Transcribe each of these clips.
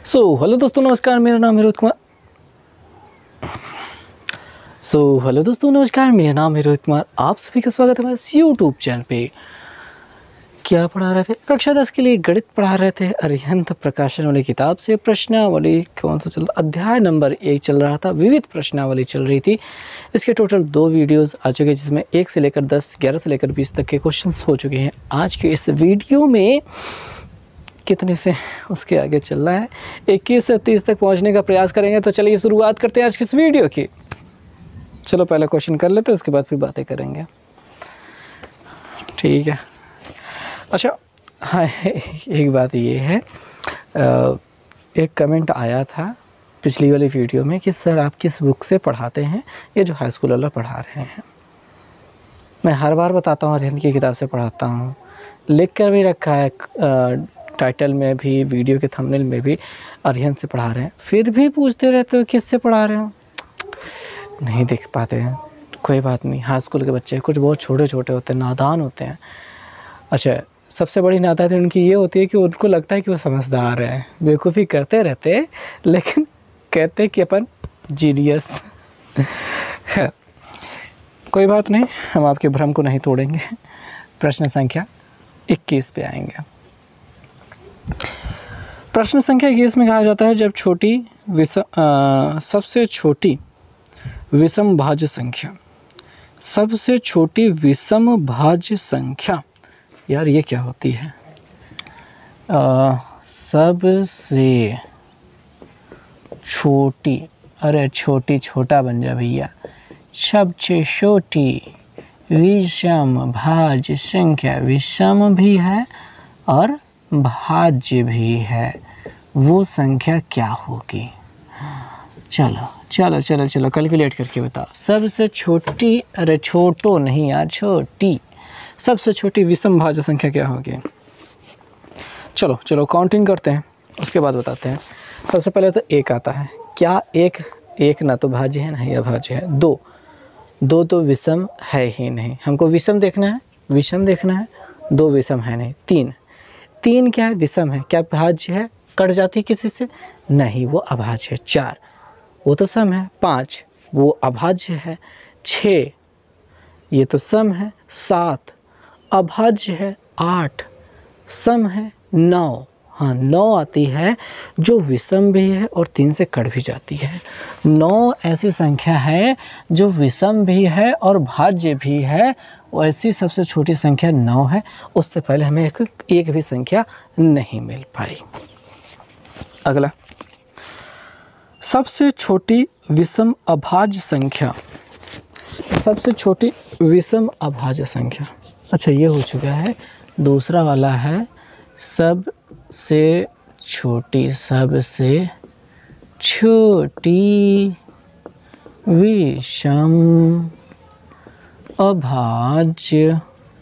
Hello दोस्तों नमस्कार, मेरा नाम है रोहित कुमार। आप सभी का स्वागत है हमारे यूट्यूब चैनल पे। क्या पढ़ा रहे थे? कक्षा 10 के लिए गणित पढ़ा रहे थे। अरिहंत प्रकाशन वाली किताब से प्रश्नावली कौन सा चल, अध्याय नंबर 1 चल रहा था, विविध प्रश्नावली चल रही थी। इसके टोटल 2 वीडियोस आ चुके हैं, जिसमें 1 से लेकर 10, 11 से लेकर 20 तक के क्वेश्चंस हो चुके हैं। आज के इस वीडियो में कितने से उसके आगे चल रहा है, 21 से 30 तक पहुंचने का प्रयास करेंगे। तो चलिए शुरुआत करते हैं आज की इस वीडियो की। चलो पहला क्वेश्चन कर लेते हैं, उसके बाद फिर बातें करेंगे, ठीक है। अच्छा हाँ, एक बात ये है, एक कमेंट आया था पिछली वाली वीडियो में कि सर आप किस बुक से पढ़ाते हैं, ये जो हाई स्कूल वाला पढ़ा रहे हैं। मैं हर बार बताता हूँ अरिहंत की किताब से पढ़ाता हूँ, लिख कर भी रखा है टाइटल में भी, वीडियो के थंबनेल में भी अरिहंत से पढ़ा रहे हैं। फिर भी पूछते रहते हो किस से पढ़ा रहे हो, नहीं देख पाते हैं। कोई बात नहीं, हाई स्कूल के बच्चे कुछ बहुत छोटे छोटे होते हैं, नादान होते हैं। अच्छा, सबसे बड़ी नादानी उनकी ये होती है कि उनको लगता है कि वो समझदार है, बेवकूफ़ी करते रहते लेकिन कहते कि अपन जीनियस। कोई बात नहीं, हम आपके भ्रम को नहीं तोड़ेंगे। प्रश्न संख्या 21 पे आएंगे। प्रश्न संख्या 21 में कहा जाता है, जब सबसे छोटी विषम भाज्य संख्या, सबसे छोटी विषम भाज्य संख्या, यार ये क्या होती है? सबसे छोटी, अरे छोटी छोटा बन जा भैया, सबसे छोटी विषम भाज्य संख्या, विषम भी है और भाज्य भी है, वो संख्या क्या होगी? चलो चलो चलो चलो कैलकुलेट करके बताओ। सबसे छोटी, अरे छोटो नहीं यार, छोटी, सबसे छोटी विषम भाज्य संख्या क्या होगी? चलो चलो काउंटिंग करते हैं, उसके बाद बताते हैं। सबसे पहले तो 1 आता है। क्या एक ना तो भाज्य है ना ही अभाज्य है। 2 तो विषम है ही नहीं, हमको विषम देखना है, विषम देखना है। 2 विषम है नहीं। 3 क्या है? विषम है। क्या भाज्य है? कट जाती है किसी से? नहीं, वो अभाज्य है। 4 वो तो सम है। 5 वो अभाज्य है। 6 ये तो सम है। 7 अभाज्य है। 8 सम है। 9, हाँ 9 आती है जो विषम भी है और 3 से कट भी जाती है। 9 ऐसी संख्या है जो विषम भी है और भाज्य भी है, वैसी सबसे छोटी संख्या 9 है। उससे पहले हमें एक भी संख्या नहीं मिल पाई। अगला, सबसे छोटी विषम अभाज्य संख्या, सबसे छोटी विषम अभाज्य संख्या। अच्छा ये हो चुका है। दूसरा वाला है सबसे छोटी, सबसे छोटी विषम अभाज्य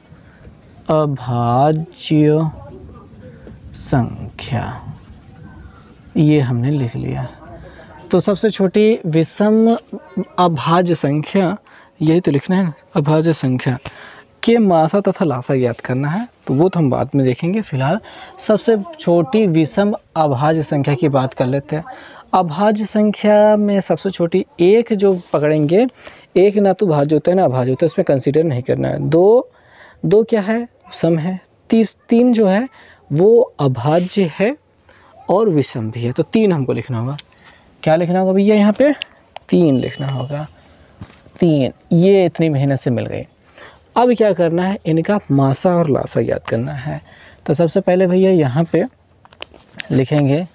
संख्या, ये हमने लिख लिया। तो सबसे छोटी विषम अभाज्य संख्या, यही तो लिखना है ना, अभाज्य संख्या के मासा तथा लासा ज्ञात करना है, तो वो तो हम बाद में देखेंगे। फिलहाल सबसे छोटी विषम अभाज्य संख्या की बात कर लेते हैं। अभाज्य संख्या में सबसे छोटी 1 जो पकड़ेंगे, 1 ना तो भाज्य होता है ना अभाज्य होता है, उसमें कंसीडर नहीं करना है। 2 क्या है? सम है। 3 जो है वो अभाज्य है और विषम भी है, तो 3 हमको लिखना होगा। क्या लिखना होगा भैया? यहाँ पे 3 लिखना होगा। 3 ये इतनी मेहनत से मिल गई। अब क्या करना है? इनका मासा और लासा याद करना है। तो सबसे पहले भैया यहाँ पे लिखेंगे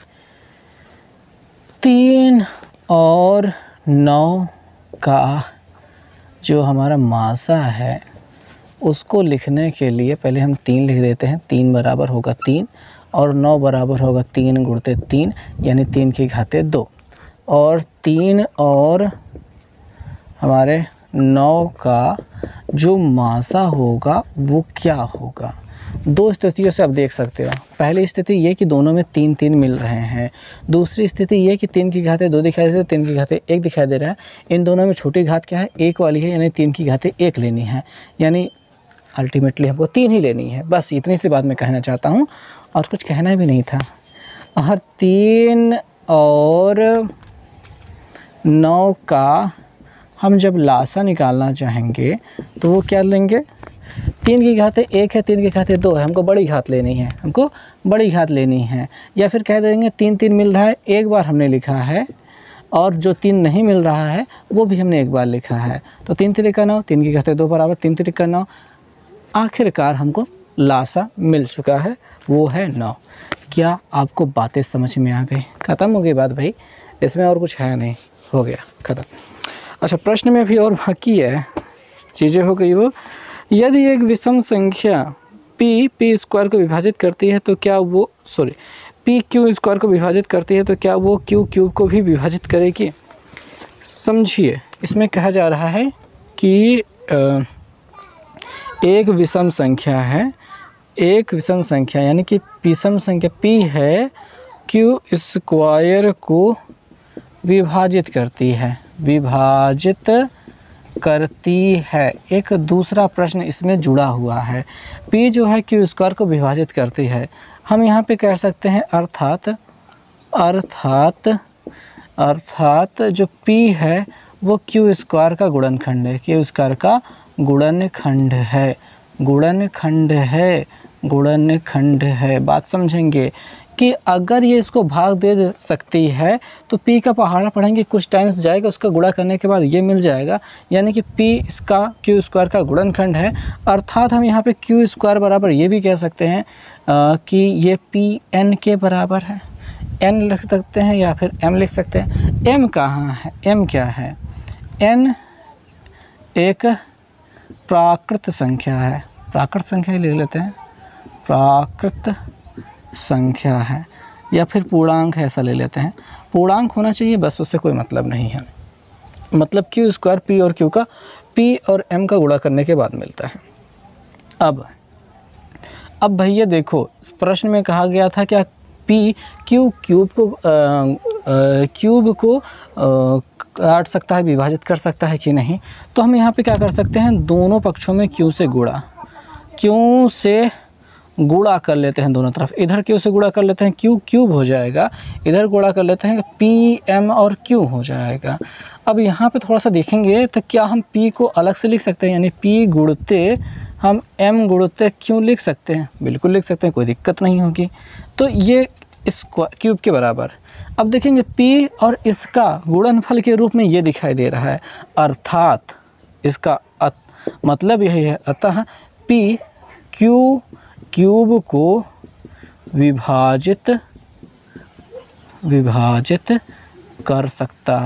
3 और 9 का जो हमारा मासा है, उसको लिखने के लिए पहले हम 3 लिख देते हैं। 3 बराबर होगा 3 और 9 बराबर होगा 3 गुणित 3, यानी 3 की घाते 2। और 3 और हमारे 9 का जो मासा होगा वो क्या होगा? 2 स्थितियों से आप देख सकते हो। पहली स्थिति ये कि दोनों में 3 3 मिल रहे हैं। दूसरी स्थिति ये कि 3 की घाते 2 दिखाई दे रहा है, 3 की घाते 1 दिखाई दे रहा है। इन दोनों में छोटी घात क्या है? 1 वाली है, यानी 3 की घाते 1 लेनी है, यानी अल्टीमेटली हमको 3 ही लेनी है। बस इतनी सी बात मैं कहना चाहता हूँ, और कुछ कहना भी नहीं था। और 3 और 9 का हम जब लासा निकालना चाहेंगे तो वो क्या लेंगे, 3 की घात 1 है, 3 की घात 2 है, हमको बड़ी घात लेनी है, हमको बड़ी घात लेनी है। या फिर कह देंगे 3 3 मिल रहा है, एक बार हमने लिखा है, और जो 3 नहीं मिल रहा है वो भी हमने एक बार लिखा है। तो 3 3 9, 3 की घात 2 बराबर 3 3 9। आखिरकार हमको लासा मिल चुका है, वो है 9। क्या आपको बातें समझ में आ गई? ख़त्म हो गई बात भाई, इसमें और कुछ है नहीं, हो गया ख़त्म। अच्छा, प्रश्न में भी और बाकी है, चीज़ें हो गई वो। यदि एक विषम संख्या p स्क्वायर को विभाजित करती है तो क्या वो p q स्क्वायर को विभाजित करती है तो क्या वो q क्यूब को भी विभाजित करेगी? समझिए, इसमें कहा जा रहा है कि एक विषम संख्या है, एक विषम संख्या यानी कि विषम संख्या p है, q स्क्वायर को विभाजित करती है, विभाजित करती है। एक दूसरा प्रश्न इसमें जुड़ा हुआ है, p जो है q स्क्वायर को विभाजित करती है। हम यहाँ पे कह सकते हैं अर्थात जो p है वो q स्क्वायर का गुणनखंड है, q स्क्वायर का गुणनखंड है। बात समझेंगे कि अगर ये इसको भाग दे सकती है तो p का पहाड़ा पढ़ेंगे, कुछ टाइम्स जाएगा, उसका गुणा करने के बाद ये मिल जाएगा, यानी कि p इसका q स्क्वायर का गुणनखंड है। अर्थात हम यहाँ पे q स्क्वायर बराबर ये भी कह सकते हैं कि ये p n के बराबर है, n लिख सकते हैं या फिर m लिख सकते हैं। m कहाँ है, m क्या है, n एक प्राकृत संख्या है, प्राकृत संख्या ही लिख लेते हैं, प्राकृत संख्या है, या फिर पूर्णांक है, ऐसा ले लेते हैं। पूर्णांक होना चाहिए बस, उससे कोई मतलब नहीं है। मतलब q स्क्वायर p और q का p और m का गुणा करने के बाद मिलता है। अब भैया देखो, प्रश्न में कहा गया था क्या p क्यूब को काट सकता है, विभाजित कर सकता है कि नहीं। तो हम यहाँ पे क्या कर सकते हैं, दोनों पक्षों में q से गुणा कर लेते हैं दोनों तरफ। इधर q से गुणा कर लेते हैं, q क्यूब हो जाएगा, इधर गुणा कर लेते हैं, p m और q हो जाएगा। अब यहाँ पे थोड़ा सा देखेंगे तो क्या हम p को अलग से लिख सकते हैं, यानी p गुणते हम m गुणते q लिख सकते हैं? बिल्कुल लिख सकते हैं, कोई दिक्कत नहीं होगी। तो ये इस क्यूब के बराबर। अब देखेंगे p और इसका गुणनफल के रूप में ये दिखाई दे रहा है, अर्थात इसका मतलब यही है, अतः p q क्यूब को विभाजित कर सकता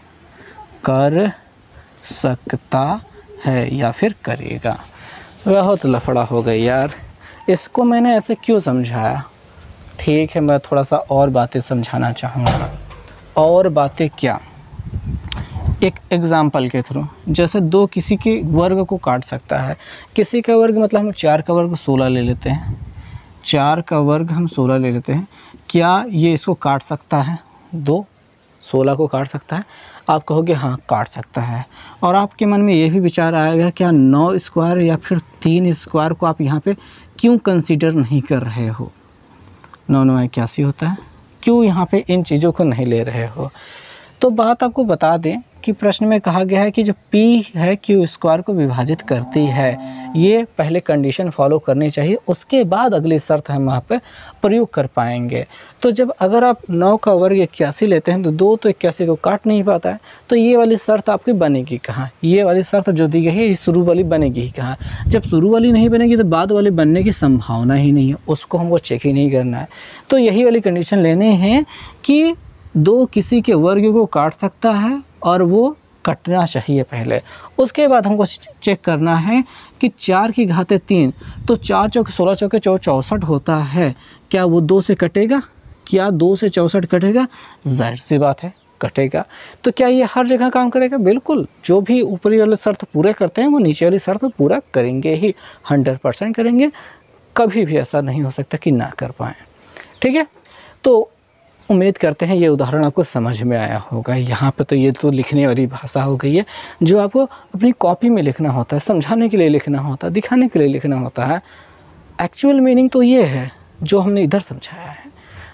है या फिर करेगा। बहुत लफड़ा हो गई यार, इसको मैंने ऐसे क्यों समझाया? ठीक है, मैं थोड़ा सा और बातें समझाना चाहूँगा। और बातें क्या, एक एग्ज़ाम्पल के थ्रू, जैसे दो किसी के वर्ग को काट सकता है। किसी का वर्ग मतलब हम 4 का वर्ग 16 ले लेते हैं, 4 का वर्ग हम 16 ले लेते हैं। क्या ये इसको काट सकता है? 16 को काट सकता है? आप कहोगे हाँ काट सकता है। और आपके मन में ये भी विचार आएगा क्या 9 स्क्वायर या फिर 3 स्क्वायर को आप यहाँ पे क्यों कंसीडर नहीं कर रहे हो? 9 9 81 होता है, क्यों यहाँ पे इन चीज़ों को नहीं ले रहे हो? तो बात आपको बता दें कि प्रश्न में कहा गया है कि जो p है q स्क्वायर को विभाजित करती है। ये पहले कंडीशन फॉलो करनी चाहिए, उसके बाद अगली शर्त हम वहाँ पे प्रयोग कर पाएंगे। तो जब अगर आप 9 का वर्ग 81 लेते हैं तो 2 तो 81 को काट नहीं पाता है, तो ये वाली शर्त आपकी बनेगी कहाँ? ये वाली शर्त जो दी गई है ये शुरू वाली बनेगी ही कहाँ? जब शुरू वाली नहीं बनेगी तो बाद वाली बनने की संभावना ही नहीं है, उसको हमको चेक ही नहीं करना है। तो यही वाली कंडीशन लेने हैं कि 2 किसी के वर्ग को काट सकता है और वो कटना चाहिए पहले। उसके बाद हमको चेक करना है कि 4 की घात 3, तो 4 चौक 16 चौके 64 होता है। क्या वो 2 से कटेगा? क्या 2 से 64 कटेगा? जाहिर सी बात है कटेगा। तो क्या ये हर जगह काम करेगा? बिल्कुल, जो भी ऊपरी वाले शर्त पूरे करते हैं वो नीचे वाली शर्त पूरा करेंगे ही, 100% करेंगे। कभी भी ऐसा नहीं हो सकता कि ना कर पाएँ। ठीक है, तो उम्मीद करते हैं ये उदाहरण आपको समझ में आया होगा। यहाँ पे तो ये तो लिखने वाली भाषा हो गई है जो आपको अपनी कॉपी में लिखना होता है, समझाने के लिए लिखना होता है, दिखाने के लिए लिखना होता है। एक्चुअल मीनिंग तो ये है जो हमने इधर समझाया है।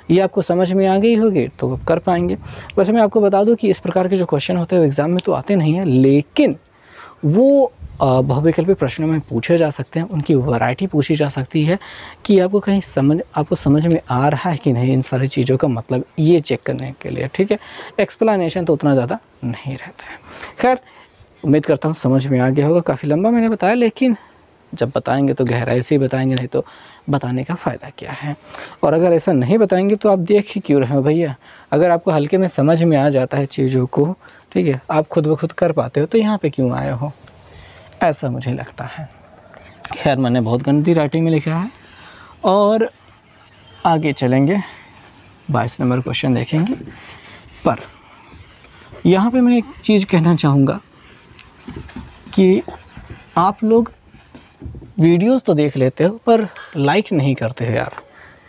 ये आपको समझ में आ गई होगी तो कर पाएंगे। वैसे मैं आपको बता दूं कि इस प्रकार के जो क्वेश्चन होते हैं एग्ज़ाम में तो आते नहीं हैं, लेकिन वो बहुविकल्पी प्रश्नों में पूछे जा सकते हैं, उनकी वैरायटी पूछी जा सकती है कि आपको समझ में आ रहा है कि नहीं इन सारी चीज़ों का मतलब, ये चेक करने के लिए, ठीक है। एक्सप्लेनेशन तो उतना ज़्यादा नहीं रहता है। खैर उम्मीद करता हूँ समझ में आ गया होगा। काफ़ी लंबा मैंने बताया, लेकिन जब बताएंगे तो गहराई से ही बताएंगे, नहीं तो बताने का फ़ायदा क्या है। और अगर ऐसा नहीं बताएंगे तो आप देख ही क्यों रहे हो भैया। अगर आपको हल्के में समझ में आ जाता है चीज़ों को, ठीक है, आप खुद ब खुद कर पाते हो, तो यहाँ पे क्यों आए हो, ऐसा मुझे लगता है। खैर मैंने बहुत गंदी राइटिंग में लिखा है। और आगे चलेंगे, 22 नंबर क्वेश्चन देखेंगे। पर यहाँ पे मैं एक चीज़ कहना चाहूँगा कि आप लोग वीडियोस तो देख लेते हो पर लाइक नहीं करते हो यार,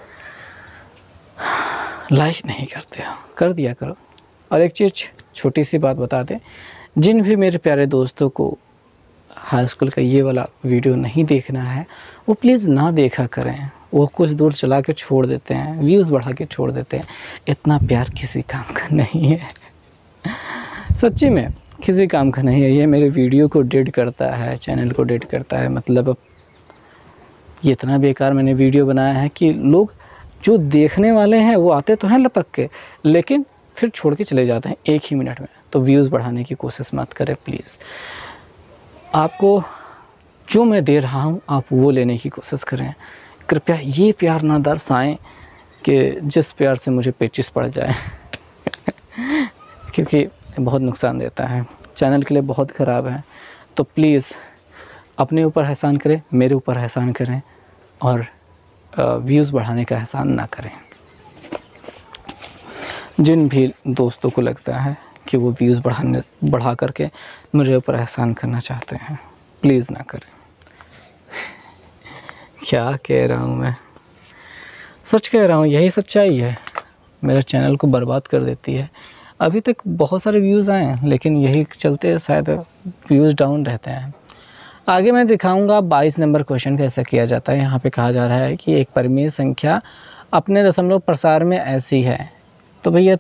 लाइक नहीं करते हो, कर दिया करो। और एक चीज़ छोटी सी बात बता दें, जिन भी मेरे प्यारे दोस्तों को हाई स्कूल का ये वाला वीडियो नहीं देखना है वो प्लीज़ ना देखा करें। वो कुछ दूर चला के छोड़ देते हैं, व्यूज़ बढ़ा के छोड़ देते हैं। इतना प्यार किसी काम का नहीं है, सच्ची में किसी काम का नहीं है। ये मेरे वीडियो को डेड करता है, चैनल को डेड करता है। मतलब ये इतना बेकार मैंने वीडियो बनाया है कि लोग जो देखने वाले हैं वो आते तो हैं लपक के, लेकिन फिर छोड़ के चले जाते हैं 1 ही मिनट में। तो व्यूज़ बढ़ाने की कोशिश मत करें प्लीज़। आपको जो मैं दे रहा हूँ आप वो लेने की कोशिश करें। कृपया ये प्यार ना दर्शाएं कि जिस प्यार से मुझे पेचिस पड़ जाए क्योंकि बहुत नुकसान देता है, चैनल के लिए बहुत ख़राब है। तो प्लीज़ अपने ऊपर एहसान करें, मेरे ऊपर एहसान करें, और व्यूज़ बढ़ाने का एहसान ना करें। जिन भी दोस्तों को लगता है कि वो व्यूज़ बढ़ा करके मेरे ऊपर एहसान करना चाहते हैं, प्लीज़ ना करें। क्या कह रहा हूँ मैं, सच कह रहा हूँ, यही सच्चाई है। मेरे चैनल को बर्बाद कर देती है। अभी तक बहुत सारे व्यूज़ आए हैं, लेकिन यही चलते शायद व्यूज़ डाउन रहते हैं। आगे मैं दिखाऊंगा 22 नंबर क्वेश्चन कैसे किया जाता है। यहाँ पे कहा जा रहा है कि एक परिमेय संख्या अपने दशमलव प्रसार में ऐसी है। तो भैया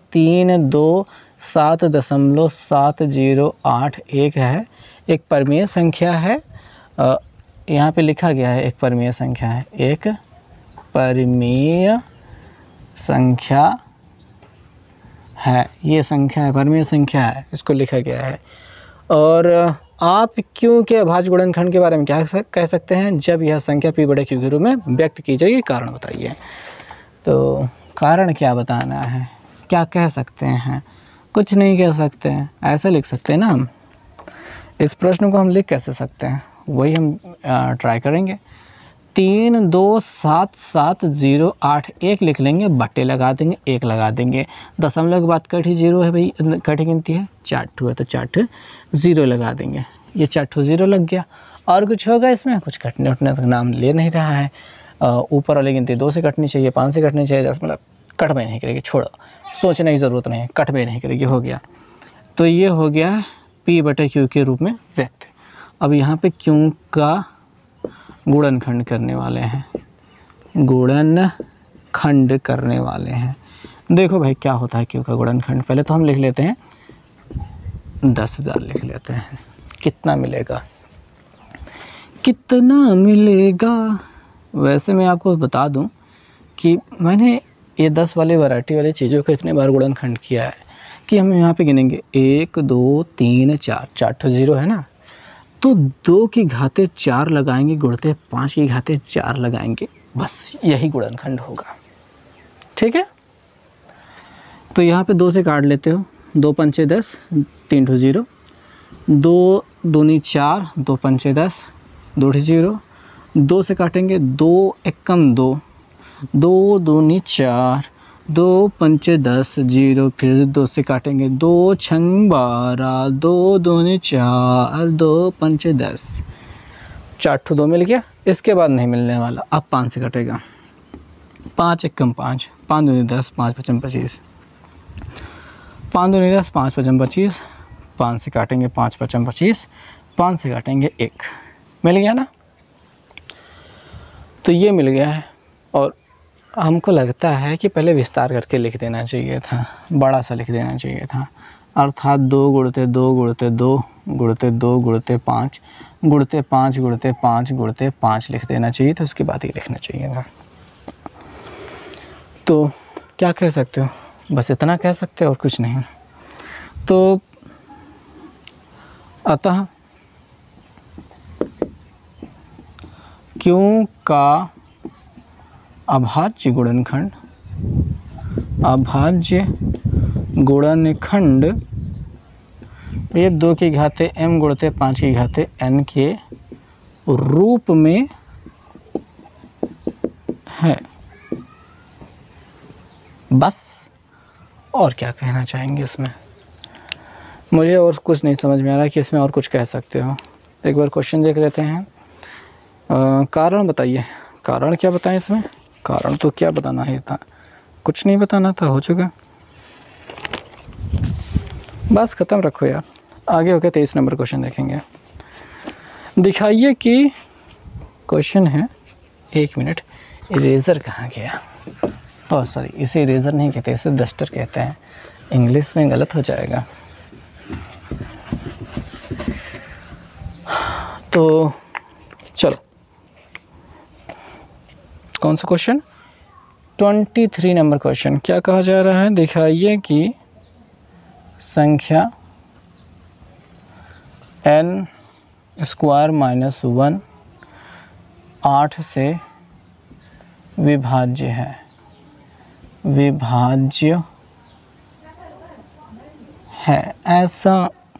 327.7081 है, एक परिमेय संख्या है। यहाँ पे लिखा गया है एक परिमेय संख्या है, एक परिमेय संख्या है, ये संख्या है, परिमेय संख्या है, इसको लिखा गया है। और आप क्यों के अभाज्य गुणनखंड के बारे में क्या कह सकते हैं जब यह संख्या p बटे q के रूप में व्यक्त की जाएगी, कारण बताइए। तो कारण क्या बताना है, क्या कह सकते हैं, कुछ नहीं कह सकते हैं। ऐसा लिख सकते हैं ना हम, इस प्रश्न को हम लिख कैसे सकते हैं, वही हम ट्राई करेंगे। 3277081 लिख लेंगे, बट्टे लगा देंगे, 1 लगा देंगे। दशमलव के बाद कटी 0 है भाई, कटी गिनती है, 4 ठो है तो 4 ठो 0 लगा देंगे। ये 4 ठो 0 लग गया। और कुछ होगा इसमें, कुछ कटने उठने तक नाम ले नहीं रहा है। ऊपर वाली गिनती 2 से कटनी चाहिए, 5 से कटनी चाहिए, मतलब कट में नहीं करेगी, छोड़ो, सोचने की ज़रूरत नहीं है, कट में नहीं करेगी, हो गया। तो ये हो गया p बटे q के रूप में व्यक्त। अब यहाँ पे q का गुणनखंड करने वाले हैं, गुणनखंड करने वाले हैं। देखो भाई क्या होता है q का गुणनखंड। पहले तो हम लिख लेते हैं 10,000 लिख लेते हैं। कितना मिलेगा, कितना मिलेगा। वैसे मैं आपको बता दूं कि मैंने ये 10 वाले वैरायटी वाली चीज़ों का इतने बार गुणनखंड किया है कि हम यहाँ पे गिनेंगे 1 2 3 4, 4 ठो 0 है ना, तो 2 की घाते 4 लगाएंगे, गुणते 5 की घाते 4 लगाएंगे, बस यही गुणनखंड होगा। ठीक है, तो यहाँ पे 2 से काट लेते हो, 2 पंचे 10, 3 ठो 0, 2 दूनी 4, 2 पंचे 10, 2 ठो 0, 2 से काटेंगे, 2 एकम 2, 2 दूनी 4, 2 पंचे 10, 0, फिर 2 से काटेंगे, 2 छंग 12, 2 दूनी 4, 2 पंचे 10, 4 ठो 2 मिल गया। इसके बाद नहीं मिलने वाला, अब 5 से कटेगा, 5 एकम 5, 5 दूनी 10, 5 पचम 25, 5 दूनी 10, 5 पचम 25, 5 से काटेंगे, 5 पचम 25, 5 से काटेंगे 1, मिल गया ना। तो ये मिल गया है। और हमको लगता है कि पहले विस्तार करके लिख देना चाहिए था, बड़ा सा लिख देना चाहिए था, अर्थात 2 गुणते 2 गुणते 2 गुणते 2 गुणते 5 गुणते 5 गुणते 5 गुणते 5 लिख देना चाहिए था, उसके बाद ही लिखना चाहिए था। तो क्या कह सकते हो, बस इतना कह सकते हो और कुछ नहीं। तो अतः क्यों का अभाज्य गुणनखंड, अभाज्य गुणनखंड ये 2 की घाते m गुणते 5 की घाते n के रूप में है। बस, और क्या कहना चाहेंगे इसमें, मुझे और कुछ नहीं समझ में आ रहा कि इसमें और कुछ कह सकते हो। एक बार क्वेश्चन देख लेते हैं। कारण बताइए, कारण क्या बताएं इसमें, कारण तो क्या बताना है था, कुछ नहीं बताना था, हो चुका, बस ख़त्म रखो यार। आगे हो गया 23 नंबर क्वेश्चन देखेंगे। दिखाइए कि क्वेश्चन है, 1 मिनट, इरेज़र कहाँ गया, ओह सॉरी, इसे इरेज़र नहीं कहते, इसे डस्टर कहते हैं, इंग्लिश में गलत हो जाएगा। तो चलो, कौन सा क्वेश्चन, 23 नंबर क्वेश्चन। क्या कहा जा रहा है, दिखाइए कि संख्या n² - 1 8 से विभाज्य है, विभाज्य है, ऐसा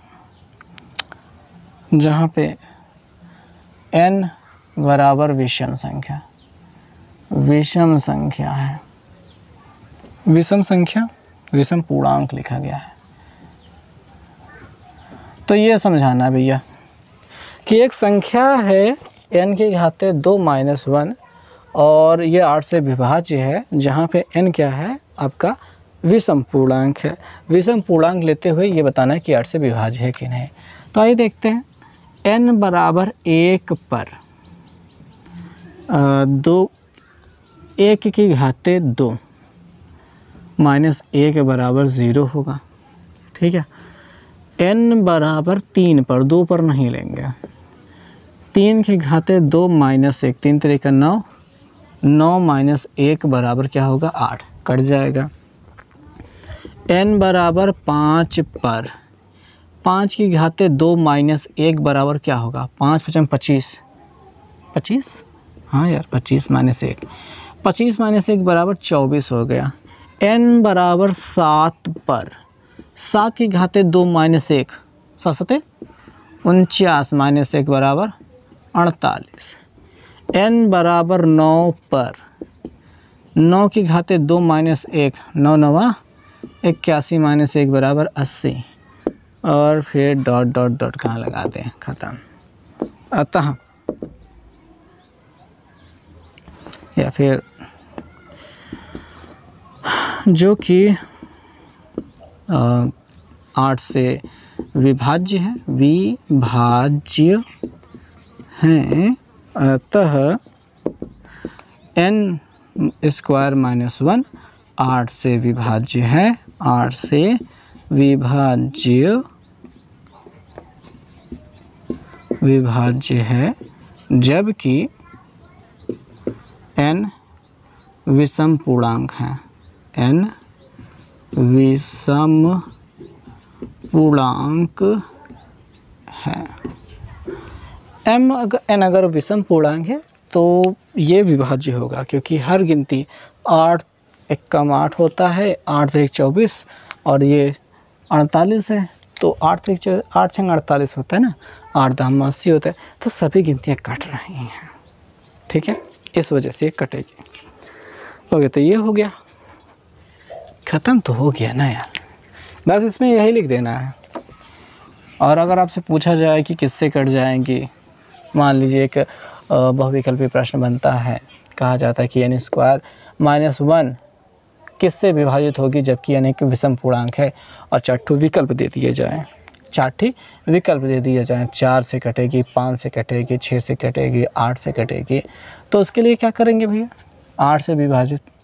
जहाँ पे n बराबर विषम संख्या, विषम संख्या है, विषम संख्या, विषम पूर्णांक लिखा गया है। तो ये समझाना भैया कि एक संख्या है n की घाते 2 - 1 और ये 8 से विभाज्य है, जहाँ पे n क्या है आपका विषम पूर्णांक है। विषम पूर्णांक लेते हुए ये बताना है कि 8 से विभाज्य है कि नहीं। तो आइए देखते हैं, n बराबर 1 पर 1 की घाते 2 माइनस 1 बराबर 0 होगा, ठीक है। n बराबर 3 पर, 2 पर नहीं लेंगे, 3 की घाते 2 माइनस 1, 3 3 का 9, 9 माइनस 1 बराबर क्या होगा 8, कट जाएगा। n बराबर 5 पर 5 की घाते 2 माइनस 1 बराबर क्या होगा, 5 5 25, 25, हाँ यार 25 माइनस 1, 25 माइनस 1 बराबर 24 हो गया। n बराबर 7 पर 7 की घाते 2 माइनस 1, 7 7 49 माइनस 1 बराबर 48। n बराबर 9 पर 9 की घाते 2 माइनस 1, 9 9 81 माइनस 1 बराबर 80, और फिर डॉट डॉट डॉट कहाँ लगाते हैं, ख़त्म। अतः या फिर जो कि 8 से विभाज्य है, विभाज्य हैं, अतः n² - 1 8 से विभाज्य है, 8 से विभाज्य है, जबकि n विषम पूर्णांक है, n विषम पूर्णांक है। n अगर विषम पूर्णांक है तो ये विभाज्य होगा, क्योंकि हर गिनती 8 एकम 8 होता है, 8 3 24 और ये 48 है, तो 8 3 8 6 48 होता है ना, 8 10 80 होता है, तो सभी गिनतियाँ कट रही हैं, ठीक है, इस वजह से कटेगी। हो गया, तो ये हो गया, ख़त्म तो हो गया ना यार, बस इसमें यही लिख देना है। और अगर आपसे पूछा जाए कि किससे कट जाएंगी, मान लीजिए एक बहुविकल्पी प्रश्न बनता है, कहा जाता है कि n² - 1 किससे विभाजित होगी, जबकि n एक विषम पूर्णांक है, और 4 विकल्प दे दिए जाएँ, 4 विकल्प दे दिए जाएँ, 4 से कटेगी, 5 से कटेगी, 6 से कटेगी, 8 से कटेगी, तो उसके लिए क्या करेंगे भैया, 8 से विभाजित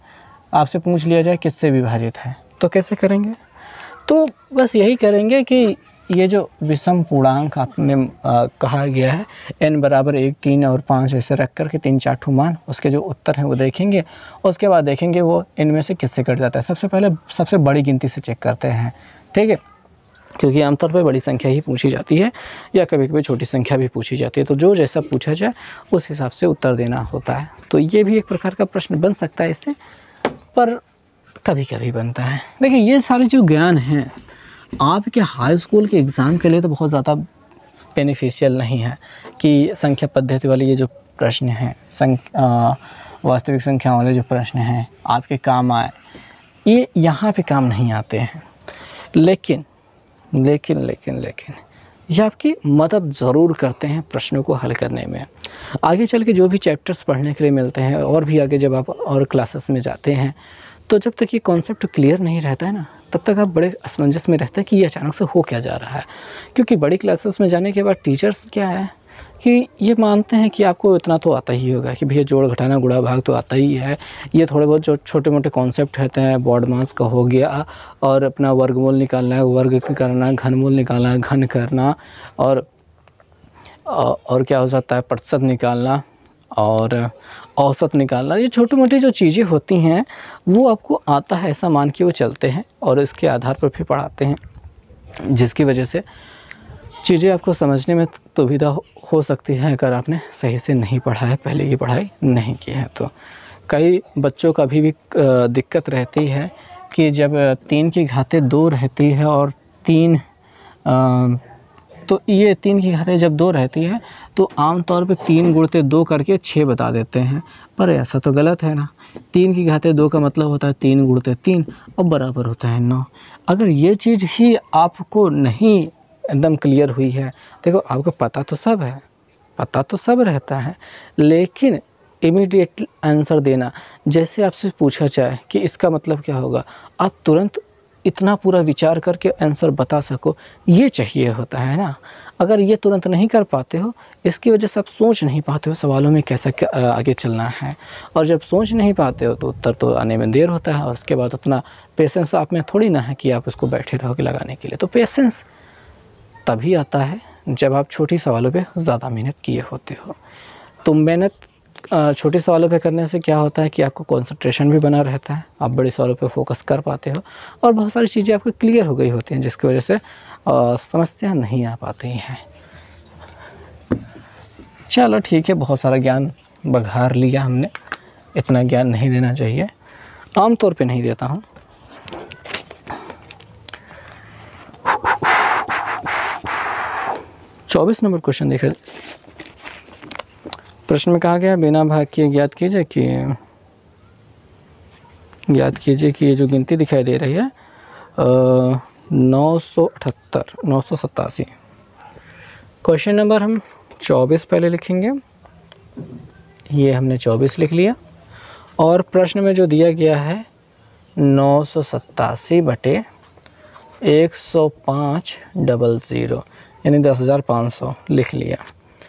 आपसे पूछ लिया जाए किससे विभाजित है, तो कैसे करेंगे? तो बस यही करेंगे कि ये जो विषम पूर्णांक आपने कहा गया है n बराबर 1, 3 और 5 ऐसे रख कर के 3 4 ठो मान, उसके जो उत्तर हैं वो देखेंगे। उसके बाद देखेंगे वो इनमें से किससे कट जाता है। सबसे पहले सबसे बड़ी गिनती से चेक करते हैं, ठीक है, क्योंकि आमतौर पर बड़ी संख्या ही पूछी जाती है या कभी कभी छोटी संख्या भी पूछी जाती है। तो जो जैसा पूछा जाए उस हिसाब से उत्तर देना होता है। तो ये भी एक प्रकार का प्रश्न बन सकता है इससे, पर कभी कभी बनता है। देखिए ये सारे जो ज्ञान हैं आपके हाई स्कूल के एग्ज़ाम के लिए तो बहुत ज़्यादा बेनिफिशियल नहीं है कि संख्या पद्धति वाले ये जो प्रश्न हैं, वास्तविक संख्या वाले जो प्रश्न हैं आपके काम आए, ये यहाँ पे काम नहीं आते हैं। लेकिन लेकिन लेकिन लेकिन ये आपकी मदद ज़रूर करते हैं प्रश्नों को हल करने में। आगे चल के जो भी चैप्टर्स पढ़ने के लिए मिलते हैं और भी आगे जब आप और क्लासेस में जाते हैं, तो जब तक ये कॉन्सेप्ट क्लियर नहीं रहता है ना, तब तक आप बड़े असमंजस में रहते हैं कि ये अचानक से हो क्या जा रहा है। क्योंकि बड़ी क्लासेस में जाने के बाद टीचर्स क्या है कि ये मानते हैं कि आपको इतना तो आता ही होगा, कि भैया जोड़ घटाना गुणा भाग तो आता ही है, ये थोड़े बहुत जो छोटे मोटे कॉन्सेप्ट रहते हैं, बॉड मास का हो गया, और अपना वर्गमूल निकालना है, वर्ग करना, घनमूल निकालना है, घन करना, और क्या हो सकता है प्रतिशत निकालना और औसत निकालना। ये छोटी मोटी जो चीज़ें होती हैं वो आपको आता है ऐसा मान के वो चलते हैं और इसके आधार पर फिर पढ़ाते हैं, जिसकी वजह से चीज़ें आपको समझने में दुविधा हो सकती है अगर आपने सही से नहीं पढ़ा है, पहले की पढ़ाई नहीं की है। तो कई बच्चों का अभी भी दिक्कत रहती है कि जब 3 की घातें 2 रहती है और 3 तो ये 3 की घातें जब 2 रहती है तो आम तौर पे 3 गुणते 2 करके 6 बता देते हैं, पर ऐसा तो गलत है ना। 3 की घातें 2 का मतलब होता है 3 गुणते 3 और बराबर होता है 9। अगर ये चीज़ ही आपको नहीं एकदम क्लियर हुई है, देखो आपको पता तो सब है, पता तो सब रहता है, लेकिन इमीडिएट आंसर देना, जैसे आपसे पूछा जाए कि इसका मतलब क्या होगा, आप तुरंत इतना पूरा विचार करके आंसर बता सको, ये चाहिए होता है ना। अगर ये तुरंत नहीं कर पाते हो, इसकी वजह से आप सोच नहीं पाते हो सवालों में कैसा आगे चलना है, और जब सोच नहीं पाते हो तो उत्तर तो आने में देर होता है, और उसके बाद उतना पेशेंस आप में थोड़ी ना है कि आप उसको बैठे रहोगे लगाने के लिए। तो पेशेंस तभी आता है जब आप छोटी सवालों पे ज़्यादा मेहनत किए होते हो। तो मेहनत छोटे सवालों पे करने से क्या होता है कि आपको कंसंट्रेशन भी बना रहता है, आप बड़े सवालों पे फोकस कर पाते हो और बहुत सारी चीज़ें आपको क्लियर हो गई होती हैं, जिसकी वजह से समस्या नहीं आ पाती हैं। चलो ठीक है, बहुत सारा ज्ञान बघार लिया हमने, इतना ज्ञान नहीं देना चाहिए, आमतौर पे नहीं देता हूँ। चौबीस नंबर क्वेश्चन देखिए, प्रश्न में कहा गया बिना भाग किए ज्ञात कीजिए कि ये जो गिनती दिखाई दे रही है 987। क्वेश्चन नंबर हम 24 पहले लिखेंगे, ये हमने 24 लिख लिया, और प्रश्न में जो दिया गया है 987 बटे 10500 यानी 10,500 लिख लिया।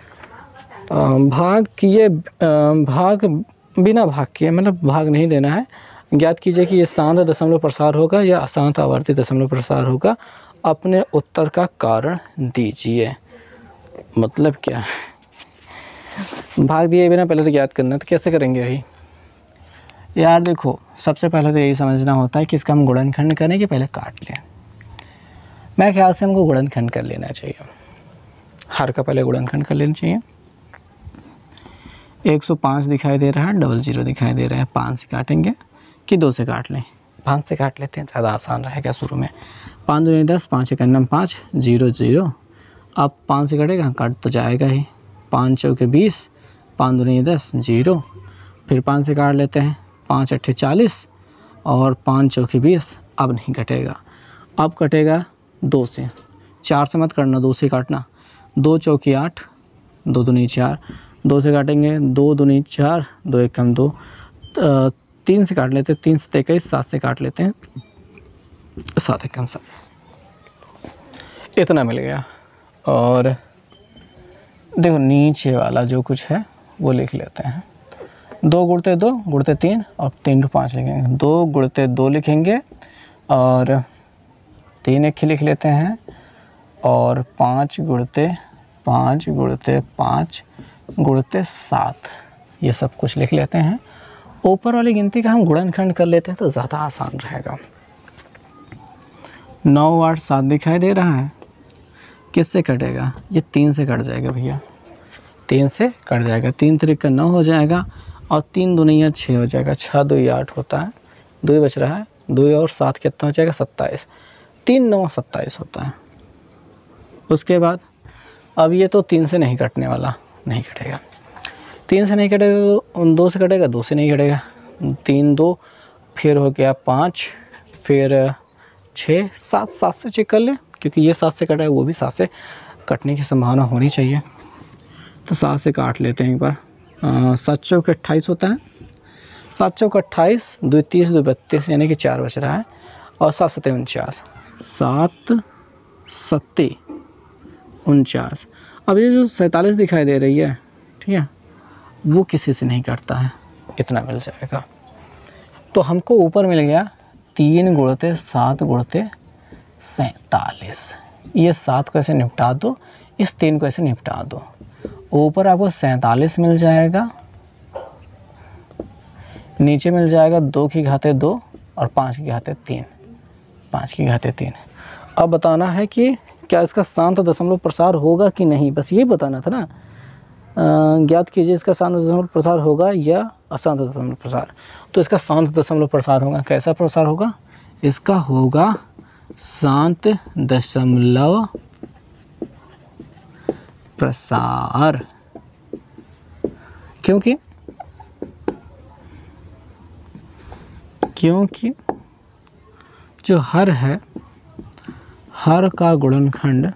भाग किए, भाग बिना भाग किए मतलब भाग नहीं देना है। ज्ञात कीजिए कि ये शांत दशमलव प्रसार होगा या अशांत आवर्ती दशमलव प्रसार होगा, अपने उत्तर का कारण दीजिए। मतलब क्या है, भाग दिए बिना पहले तो ज्ञात करना है, तो कैसे करेंगे भाई यार? देखो सबसे पहले तो यही समझना होता है कि इसका हम गुणनखंड करें कि पहले काट लें। मेरे ख्याल से हमको गुणनखंड कर लेना चाहिए, हर का पहले गुणनखंड कर लेना चाहिए। 105 दिखाई दे रहा है, 00 दिखाई दे रहा है, 5 से काटेंगे कि 2 से काट लें? 5 से काट लेते हैं, ज़्यादा आसान रहेगा शुरू में। 5 दूनी 10, 5 एक 5, 0 0। अब 5 से कटेगा, काट तो जाएगा ही। 5 चौके 20, 5 दूनी 10, 0। फिर 5 से काट लेते हैं, 5 अट्ठे 40 और 5 चौके 20। अब नहीं कटेगा, अब कटेगा 2 से। 4 से मत करना, 2 से काटना। 2 चौके 8, 2 दूनी 4, 2 से काटेंगे, 2 दूनी 4, 2 एक 2। 3 से काट लेते हैं, 3 से 21, 7 से काट लेते हैं, 7 एक 7। इतना मिल गया। और देखो नीचे वाला जो कुछ है वो लिख लेते हैं। 2 गुणते 2 गुणते 3 और 3 to 5 लिखेंगे। 2 गुणते 2 लिखेंगे और 3 एक लिख लेते हैं और 5 गुणते 5 गुणते 5 गुणते 7 ये सब कुछ लिख लेते हैं। ऊपर वाली गिनती का हम गुणनखंड कर लेते हैं तो ज़्यादा आसान रहेगा। 9 8 7 दिखाई दे रहा है, किससे कटेगा? ये 3 से कट जाएगा भैया, 3 से कट जाएगा। 3 3 का 9 हो जाएगा और 3 दूनिया 6 हो जाएगा। 6 2 8 होता है, 2 बच रहा है, 2 और 7 कितना हो जाएगा? 27। 3 9 27 होता है। उसके बाद अब ये तो 3 से नहीं कटने वाला, नहीं कटेगा। 3 से नहीं कटेगा तो 2 से कटेगा, 2 से नहीं कटेगा। 3 2 फिर हो गया 5 फिर 6 7 7 से चेक कर ले, क्योंकि ये 7 से कटा है, वो भी 7 से कटने की संभावना होनी चाहिए। तो 7 से काट लेते हैं एक बार। 7 चौक 28 होता है। 7 चौक 28, 2 30 2 32 यानी कि 4 बच रहा है और 7 7 49। 7 7 49। अब ये जो 47 दिखाई दे रही है, ठीक है, वो किसी से नहीं कटता है, इतना मिल जाएगा। तो हमको ऊपर मिल गया 3 गुणते 7 गुणते 47। ये 7 को ऐसे निपटा दो, इस 3 को ऐसे निपटा दो। ऊपर आपको 47 मिल जाएगा, नीचे मिल जाएगा 2 की घाते 2 और 5 की घाते 3, 5 की घाते 3। अब बताना है कि क्या इसका शांत दशमलव प्रसार होगा कि नहीं, बस ये बताना था ना। ज्ञात कीजिए इसका शांत दशमलव प्रसार होगा या अशांत दशमलव प्रसार। तो इसका शांत दशमलव प्रसार होगा। कैसा प्रसार होगा? इसका होगा शांत दशमलव प्रसार, क्योंकि जो हर है, हर का गुणनखंड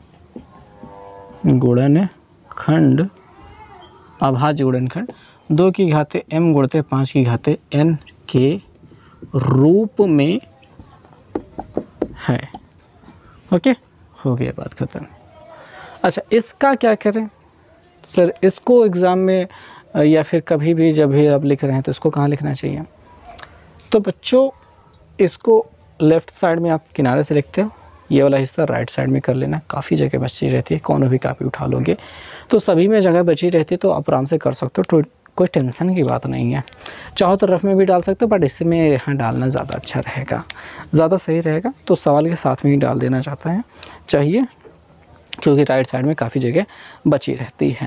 अभाज्य गुणनखंड 2 की घाते m गुणते 5 की घाते n के रूप में है। ओके, हो गया, बात खत्म। अच्छा, इसका क्या करें सर? इसको एग्ज़ाम में या फिर कभी भी जब भी आप लिख रहे हैं तो इसको कहाँ लिखना चाहिए? तो बच्चों, इसको लेफ़्ट साइड में आप किनारे से लिखते हो, ये वाला हिस्सा राइट साइड में कर लेना। काफ़ी जगह बची रहती है, कौन भी कापी उठा लोगे तो सभी में जगह बची रहती है, तो आप आराम से कर सकते हो। तो कोई टेंशन की बात नहीं है। चाहो तो रफ में भी डाल सकते हो, बट इसमें यहाँ डालना ज़्यादा अच्छा रहेगा, ज़्यादा सही रहेगा। तो सवाल के साथ में ही डाल देना चाहता है चाहिए, क्योंकि राइट साइड में काफ़ी जगह बची रहती है।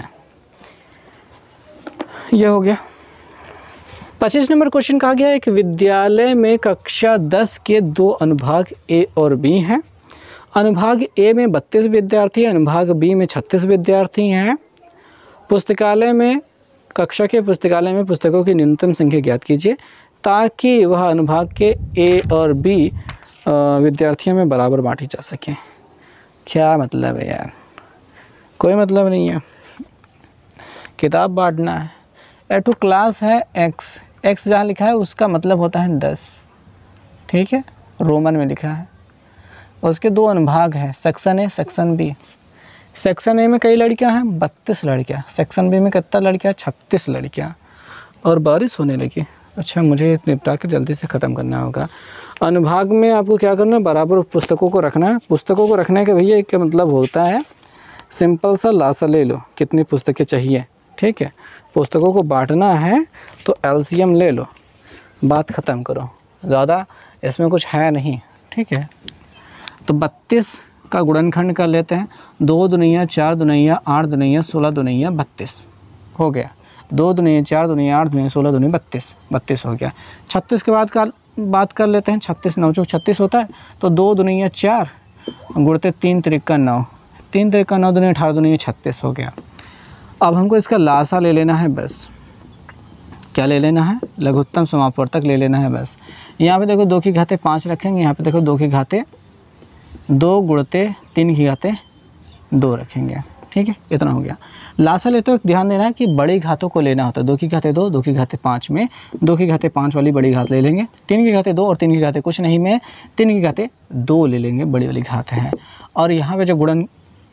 यह हो गया। 25 नंबर क्वेश्चन कहा गया, एक विद्यालय में कक्षा 10 के 2 अनुभाग ए और बी हैं। अनुभाग ए में 32 विद्यार्थी, अनुभाग बी में 36 विद्यार्थी हैं। पुस्तकालय में, कक्षा के पुस्तकालय में पुस्तकों की न्यूनतम संख्या ज्ञात कीजिए ताकि वह अनुभाग के ए और बी विद्यार्थियों में बराबर बांटी जा सके। क्या मतलब है यार? कोई मतलब नहीं है। किताब बांटना है। ए2 क्लास है एक्स, एक्स जहाँ लिखा है उसका मतलब होता है 10, ठीक है, रोमन में लिखा है। उसके 2 अनुभाग हैं, section A section B. Section A में कई लड़कियां हैं? 32 लड़कियां। सेक्शन बी में कितना लड़कियां? 36 लड़कियां। और बारिश होने लगी। अच्छा, मुझे निपटा कर जल्दी से ख़त्म करना होगा। अनुभाग में आपको क्या करना है? बराबर पुस्तकों को रखना है। पुस्तकों को रखने का भैया एक मतलब होता है, सिंपल सा लासा ले लो, कितनी पुस्तकें चाहिए, ठीक है। पुस्तकों को बांटना है तो एलसीएम ले लो, बात ख़त्म करो, ज़्यादा इसमें कुछ है नहीं, ठीक है। तो 32 का गुणनखंड कर लेते हैं। 2 दुनिया 4 दुनिया 8 दुनिया 16 दुनिया 32 हो गया। 2 दुनिया 4 दुनिया 8 दुनिया 16 दुनिया 32 हो गया। 36 के बाद का बात कर लेते हैं। 36 9 चौक 36 होता है, तो 2 दुनिया 4 गुणते 3 त्रिका 9, 3 त्रिका 9 दुनिया 18 दुनिया 36 हो गया। अब हमको इसका लासा ले लेना है बस। क्या ले लेना है? लघुत्तम समापवर्तक ले लेना है बस। यहाँ पे देखो 2 की घाते 5 रखेंगे, यहाँ पे देखो 2 की घाते 2 गुणते 3 की घाते 2 रखेंगे, ठीक है। इतना हो गया। लासा लेते वक्त ध्यान देना है कि बड़ी घातों को लेना होता है। 2 की घाते 2, 2 की घाते 5 में 2 की घाते 5 वाली बड़ी घात ले लेंगे। 3 की घाते 2 और 3 की घाते कुछ नहीं में 3 की घाते 2 ले लेंगे, बड़ी वाली घात है। और यहाँ पे जो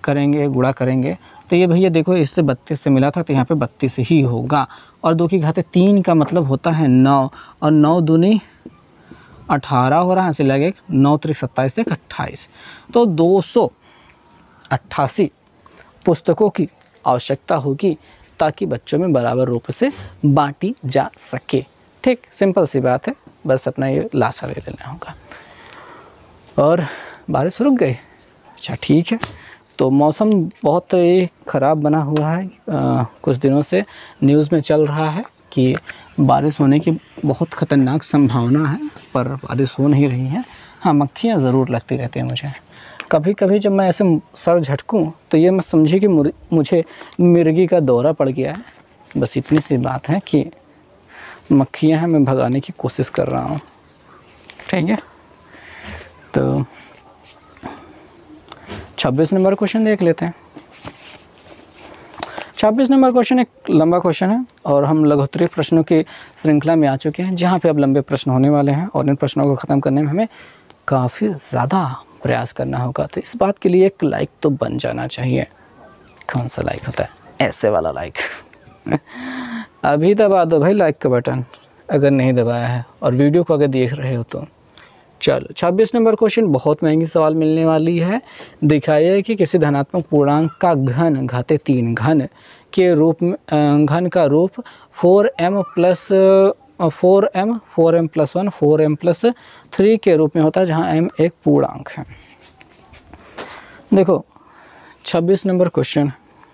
करेंगे, गुणा करेंगे, तो ये भैया देखो इससे 32 से मिला था तो यहाँ पे 32 ही होगा। और 2 की घात 3 का मतलब होता है 9, और 9 दूनी 18 हो रहा है, ऐसे लगे 9 त्रिक 27 से 28। तो 288 पुस्तकों की आवश्यकता होगी ताकि बच्चों में बराबर रूप से बांटी जा सके। ठीक, सिंपल सी बात है, बस अपना ये लासा ले लेना होगा। और बारिश रुक गई, अच्छा ठीक है। तो मौसम बहुत ख़राब बना हुआ है, कुछ दिनों से न्यूज़ में चल रहा है कि बारिश होने की बहुत ख़तरनाक संभावना है, पर बारिश हो नहीं रही है। हाँ, मक्खियाँ ज़रूर लगती रहती हैं मुझे। कभी कभी जब मैं ऐसे सर झटकूँ तो ये मत समझिए कि मुझे मिर्गी का दौरा पड़ गया है, बस इतनी सी बात है कि मक्खियाँ हैं, मैं भगाने की कोशिश कर रहा हूँ। ठीक है, तो 26 नंबर क्वेश्चन देख लेते हैं। 26 नंबर क्वेश्चन एक लंबा क्वेश्चन है और हम लघुत्तरीय प्रश्नों की श्रृंखला में आ चुके हैं, जहाँ पे अब लंबे प्रश्न होने वाले हैं और इन प्रश्नों को ख़त्म करने में हमें काफ़ी ज़्यादा प्रयास करना होगा। तो इस बात के लिए एक लाइक तो बन जाना चाहिए। कौन सा लाइक होता है? ऐसे वाला लाइक अभी दबा दो भाई लाइक का बटन अगर नहीं दबाया है, और वीडियो को अगर देख रहे हो तो। चलो 26 नंबर क्वेश्चन बहुत महंगी सवाल मिलने वाली है। दिखाइए कि किसी धनात्मक पूर्णांक का घन घाते 3 घन के रूप में घन का रूप 4m + 4m 4m + 1 4m + 3 के रूप में होता है, जहां m एक पूर्णांक है। देखो 26 नंबर क्वेश्चन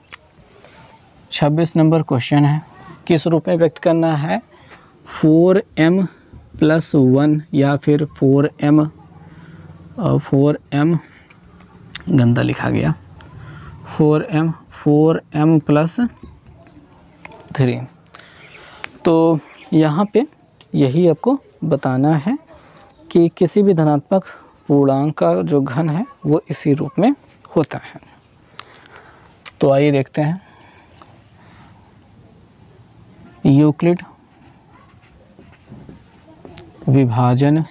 है, किस रूप में व्यक्त करना है? 4m + 1 या फिर 4m गंदा लिखा गया 4m + 3। तो यहाँ पे यही आपको बताना है कि किसी भी धनात्मक पूर्णांक का जो घन है वो इसी रूप में होता है। तो आइए देखते हैं। यूक्लिड विभाजन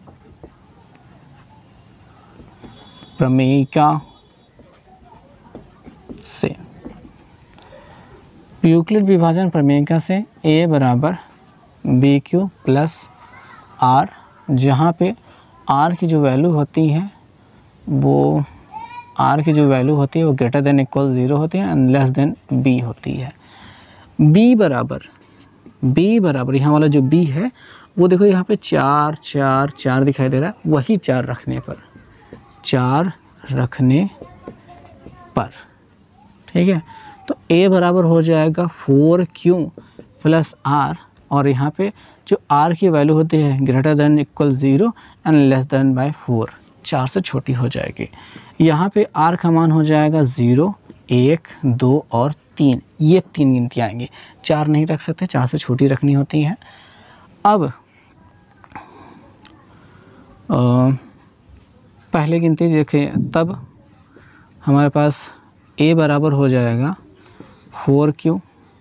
प्रमेयिका से, यूक्लिड विभाजन प्रमेयिका से a बराबर BQ + R, जहाँ पे R की जो वैल्यू होती है वो ग्रेटर देन इक्वल 0 होती है एंड लेस देन B होती है। B बराबर यहाँ वाला जो B है वो देखो यहाँ पे 4 4 4 दिखाई दे रहा है, वही 4 रखने पर ठीक है। तो A बराबर हो जाएगा 4Q + R, और यहाँ पे जो R की वैल्यू होती है greater than equal 0 and less than by 4, 4 से छोटी हो जाएगी। यहाँ पे R का मान हो जाएगा 0 1 2 और 3, ये 3 गिनती आएंगी, 4 नहीं रख सकते, 4 से छोटी रखनी होती है। अब पहले गिनती देखें, तब हमारे पास A बराबर हो जाएगा 4Q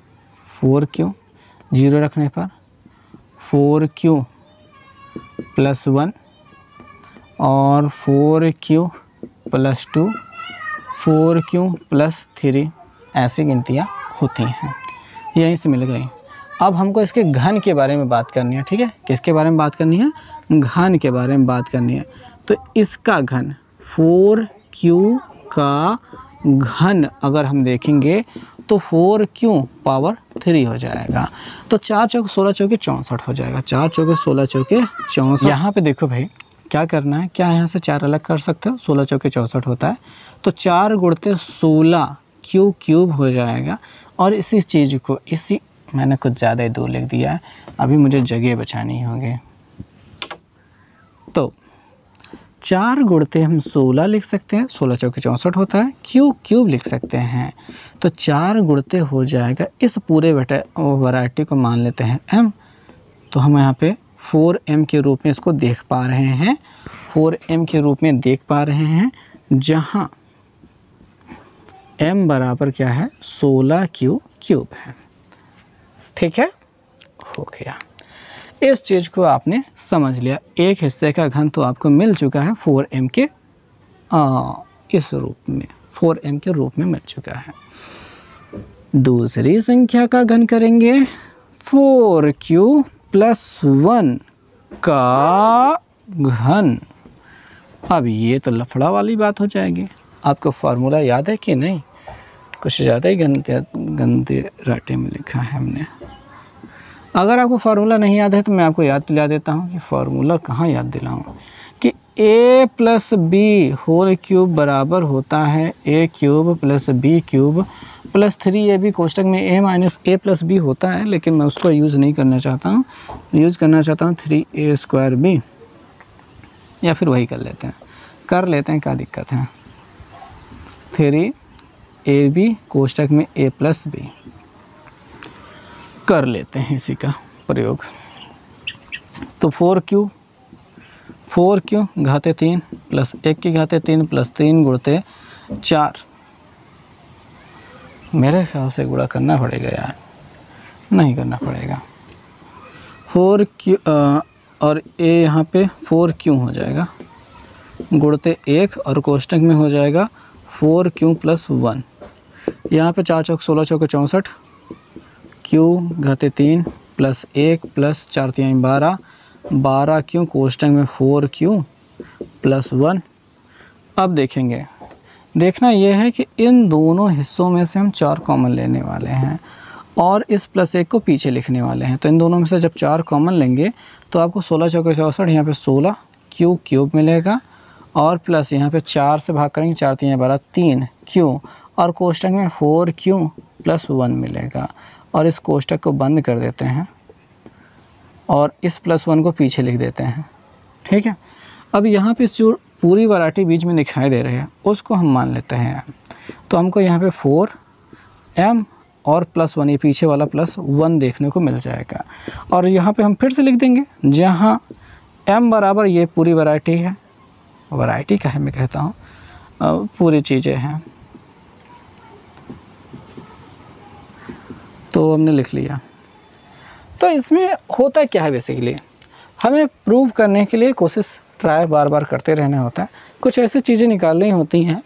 0 रखने पर 4Q + 1 और 4Q + 2 4Q + 3, ऐसी गिनतियाँ होती हैं। यहीं से मिल गई। अब हमको इसके घन के बारे में बात करनी है। ठीक है, किसके बारे में बात करनी है? घन के बारे में बात करनी है। तो इसका घन 4Q का घन अगर हम देखेंगे तो 4Q पावर 3 हो जाएगा। तो 4 चौके 16 चौके 64 हो जाएगा। 4 चौके 16 चौके 64। यहाँ पे देखो भाई क्या करना है, क्या यहाँ से 4 अलग कर सकते हो? 16 चौके 64 होता है, तो 4 गुणते 16 Q³ हो जाएगा। और इसी चीज़ को मैंने कुछ ज़्यादा ही दूर लिख दिया है, अभी मुझे जगह बचानी होगी। तो 4 गुणते हम 16 लिख सकते हैं, 16 चौके 64 होता है, Q³ लिख सकते हैं। तो 4 गुणते हो जाएगा, इस पूरे वैरायटी को मान लेते हैं m। तो हम यहाँ पे 4m के रूप में इसको देख पा रहे हैं, 4m के रूप में देख पा रहे हैं, जहाँ m बराबर क्या है? 16Q³ है। ठीक है, हो गया। इस चीज़ को आपने समझ लिया। एक हिस्से का घन तो आपको मिल चुका है 4m के इस रूप में, 4m के रूप में मिल चुका है। दूसरी संख्या का घन करेंगे 4q + 1 का घन। अब ये तो लफड़ा वाली बात हो जाएगी। आपको फार्मूला याद है कि नहीं? कुछ ज़्यादा ही गंदे राटे में लिखा है हमने। अगर आपको फार्मूला नहीं याद है तो मैं आपको याद दिला देता हूँ कि फार्मूला कहाँ याद दिलाऊँ, कि a + b होल क्यूब बराबर होता है a³ + b³ + 3ab कोष्टक में a - a + b होता है, लेकिन मैं उसको यूज़ नहीं करना चाहता हूँ। यूज़ करना चाहता हूँ 3a² या फिर वही कर लेते हैं, क्या दिक्कत है। 3ab कोष्टक में a + b कर लेते हैं इसी का प्रयोग। तो 4q घाते 3 + 1 की घाते 3 + 3 गुणते 4। मेरे ख्याल से गुणा करना पड़ेगा यार, नहीं करना पड़ेगा। 4q और a यहाँ पे 4q हो जाएगा गुणते 1 और कोष्टक में हो जाएगा 4q + 1। यहाँ पे 4 चौक 16 चौके 64, q घाते 3 + 1 + 4 × 12, 12q कोष्टक में 4q + 1। अब देखेंगे, देखना यह है कि इन दोनों हिस्सों में से हम 4 कॉमन लेने वाले हैं और इस +1 को पीछे लिखने वाले हैं। तो इन दोनों में से जब 4 कॉमन लेंगे तो आपको 16 चौके 64, यहाँ पे 16 q³ मिलेगा और प्लस यहाँ पे 4 से भाग करेंगे, 4 × 12 3q और कोष्टक में 4q + 1 मिलेगा। और इस कोष्टक को बंद कर देते हैं और इस +1 को पीछे लिख देते हैं। ठीक है, अब यहाँ पे जो पूरी वैरायटी बीच में दिखाई दे रही है उसको हम मान लेते हैं। तो हमको यहाँ पे 4m और +1, ये पीछे वाला +1 देखने को मिल जाएगा। और यहाँ पे हम फिर से लिख देंगे, जहाँ m बराबर ये पूरी वैरायटी है, वैरायटी का है मैं कहता हूँ, पूरी चीज़ें हैं, तो हमने लिख लिया। तो इसमें होता क्या है, बेसिकली हमें प्रूव करने के लिए कोशिश ट्राई बार बार करते रहना होता है। कुछ ऐसी चीज़ें निकालनी होती हैं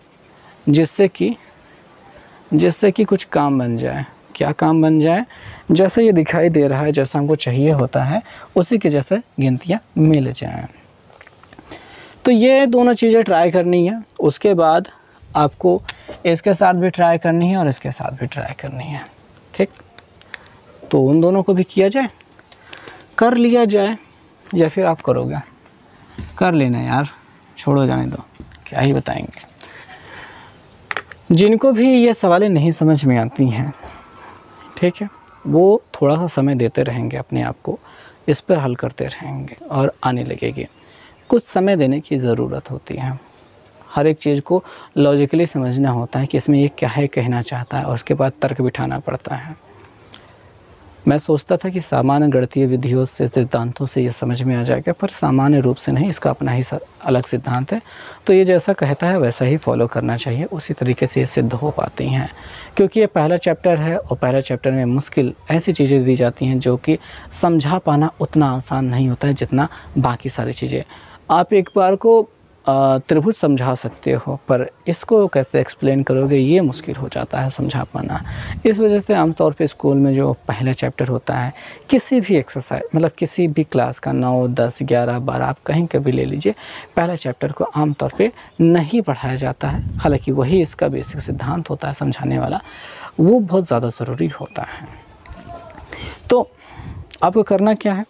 जिससे कि कुछ काम बन जाए। क्या काम बन जाए? जैसे ये दिखाई दे रहा है, जैसा हमको चाहिए होता है उसी के जैसे गिनतियाँ मिल जाएं। तो ये दोनों चीज़ें ट्राई करनी है। उसके बाद आपको इसके साथ भी ट्राई करनी है और इसके साथ भी ट्राई करनी है। ठीक, तो उन दोनों को भी किया जाए, कर लिया जाए, या फिर आप करोगे? कर लेना यार, छोड़ो, जाने दो, क्या ही बताएंगे। जिनको भी ये सवालें नहीं समझ में आती हैं, ठीक है, वो थोड़ा सा समय देते रहेंगे अपने आप को, इस पर हल करते रहेंगे और आने लगेगी। कुछ समय देने की ज़रूरत होती है। हर एक चीज़ को लॉजिकली समझना होता है कि इसमें ये क्या है कहना चाहता है, और उसके बाद तर्क बिठाना पड़ता है। मैं सोचता था कि सामान्य गणितीय विधियों से, सिद्धांतों से ये समझ में आ जाएगा, पर सामान्य रूप से नहीं, इसका अपना ही अलग सिद्धांत है। तो ये जैसा कहता है वैसा ही फॉलो करना चाहिए, उसी तरीके से ये सिद्ध हो पाती हैं। क्योंकि ये पहला चैप्टर है और पहला चैप्टर में मुश्किल ऐसी चीज़ें दी जाती हैं जो कि समझा पाना उतना आसान नहीं होता है जितना बाकी सारी चीज़ें। आप एक बार को त्रिभुज समझा सकते हो, पर इसको कैसे एक्सप्लेन करोगे ये मुश्किल हो जाता है समझा पाना। इस वजह से आमतौर पे स्कूल में जो पहला चैप्टर होता है, किसी भी एक्सरसाइज मतलब किसी भी क्लास का 9, 10, 11, 12 आप कहीं का भी ले लीजिए, पहला चैप्टर को आमतौर पे नहीं पढ़ाया जाता है। हालांकि वही इसका बेसिक सिद्धांत होता है समझाने वाला, वो बहुत ज़्यादा ज़रूरी होता है। तो आपको करना क्या है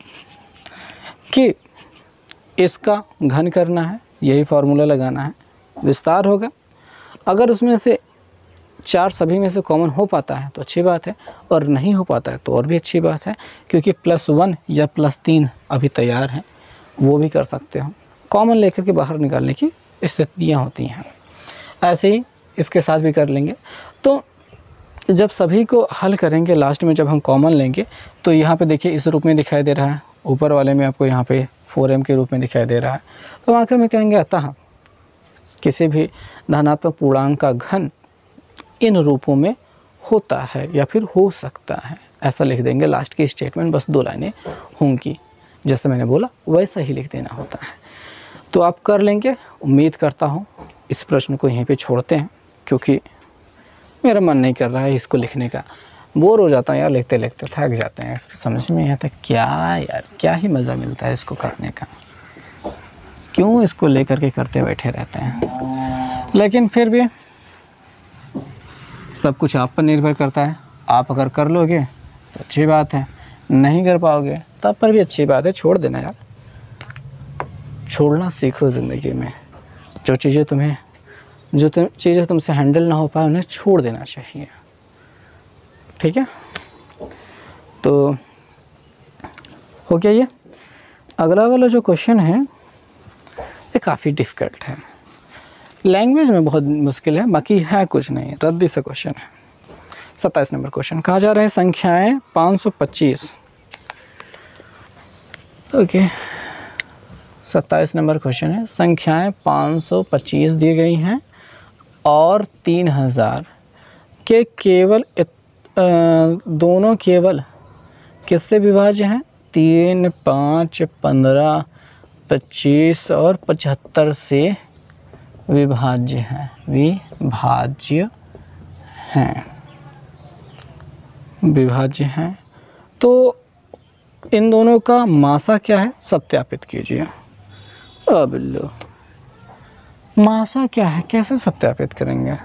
कि इसका घन करना है, यही फार्मूला लगाना है, विस्तार होगा। अगर उसमें से 4 सभी में से कॉमन हो पाता है तो अच्छी बात है, और नहीं हो पाता है तो और भी अच्छी बात है, क्योंकि +1 या +3 अभी तैयार हैं, वो भी कर सकते हो। कॉमन लेकर के बाहर निकालने की स्थितियाँ होती हैं। ऐसे ही इसके साथ भी कर लेंगे। तो जब सभी को हल करेंगे, लास्ट में जब हम कॉमन लेंगे तो यहाँ पे देखिए इस रूप में दिखाई दे रहा है, ऊपर वाले में आपको यहाँ पे 4m के रूप में दिखाई दे रहा है। तो आखिर में कहेंगे अतः किसी भी धनात्मक पूर्णांक का घन इन रूपों में होता है या फिर हो सकता है, ऐसा लिख देंगे। लास्ट की स्टेटमेंट बस 2 लाइनें होंगी, जैसे मैंने बोला वैसा ही लिख देना होता है। तो आप कर लेंगे, उम्मीद करता हूँ। इस प्रश्न को यहीं पे छोड़ते हैं। क्योंकि मेरा मन नहीं कर रहा है इसको लिखने का, बोर हो जाता है यार, लिखते लिखते थक जाते हैं, इस समझ में नहीं आता क्या यार, क्या ही मज़ा मिलता है इसको करने का, क्यों इसको लेकर के करते बैठे रहते हैं। लेकिन फिर भी सब कुछ आप पर निर्भर करता है, आप अगर कर लोगे तो अच्छी बात है, नहीं कर पाओगे तब पर भी अच्छी बात है, छोड़ देना यार, छोड़ना सीखो ज़िंदगी में। जो चीज़ें तुमसे हैंडल ना हो पाए उन्हें छोड़ देना चाहिए, ठीक है। तो हो गया ये। अगला वाला जो क्वेश्चन है ये काफ़ी डिफ़िकल्ट है, लैंग्वेज में बहुत मुश्किल है, बाकी है कुछ नहीं, रद्दी सा क्वेश्चन है। 27 नंबर क्वेश्चन कहा जा रहा है संख्याएं 525। ओके 27 नंबर क्वेश्चन है, संख्याएं 525 दी गई हैं और 3000 के केवल दोनों केवल किससे विभाज्य हैं? 3, 5, 15, 25 और 75 से विभाज्य हैं, विभाज्य हैं। तो इन दोनों का मासा क्या है सत्यापित कीजिए। अब लो मासा क्या है, कैसे सत्यापित करेंगे?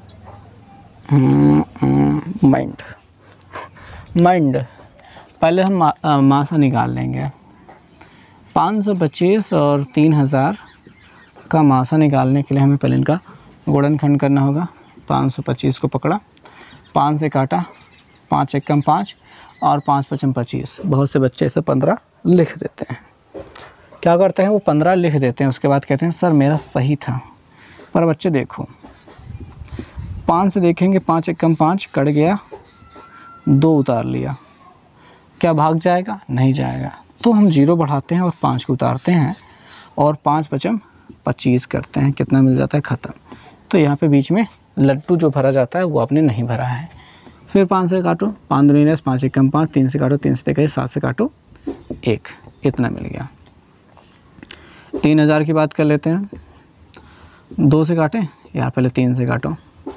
माइंड पहले हम मासा निकाल लेंगे। 525 और 3000 का मासा निकालने के लिए हमें पहले इनका गुणनखंड करना होगा। 525 को पकड़ा, 5 से काटा, 5 एकम 5 और 5 पचम 25। बहुत से बच्चे इसे 15 लिख देते हैं। क्या करते हैं वो 15 लिख देते हैं, उसके बाद कहते हैं सर मेरा सही था। पर बच्चे देखो 5 से देखेंगे, 5 एकम 5 कट गया, 2 उतार लिया, क्या भाग जाएगा? नहीं जाएगा। तो हम 0 बढ़ाते हैं और 5 को उतारते हैं और 5 पचम 25 करते हैं, कितना मिल जाता है? ख़त्म। तो यहाँ पे बीच में लड्डू जो भरा जाता है वो आपने नहीं भरा है। फिर 5 से काटो, 5 दूनी 10, 5 एकम 5, 3 से काटो, 3 से देखिए 7 से काटो 1, इतना मिल गया। 3000 की बात कर लेते हैं, 2 से काटें यार, पहले 3 से काटो,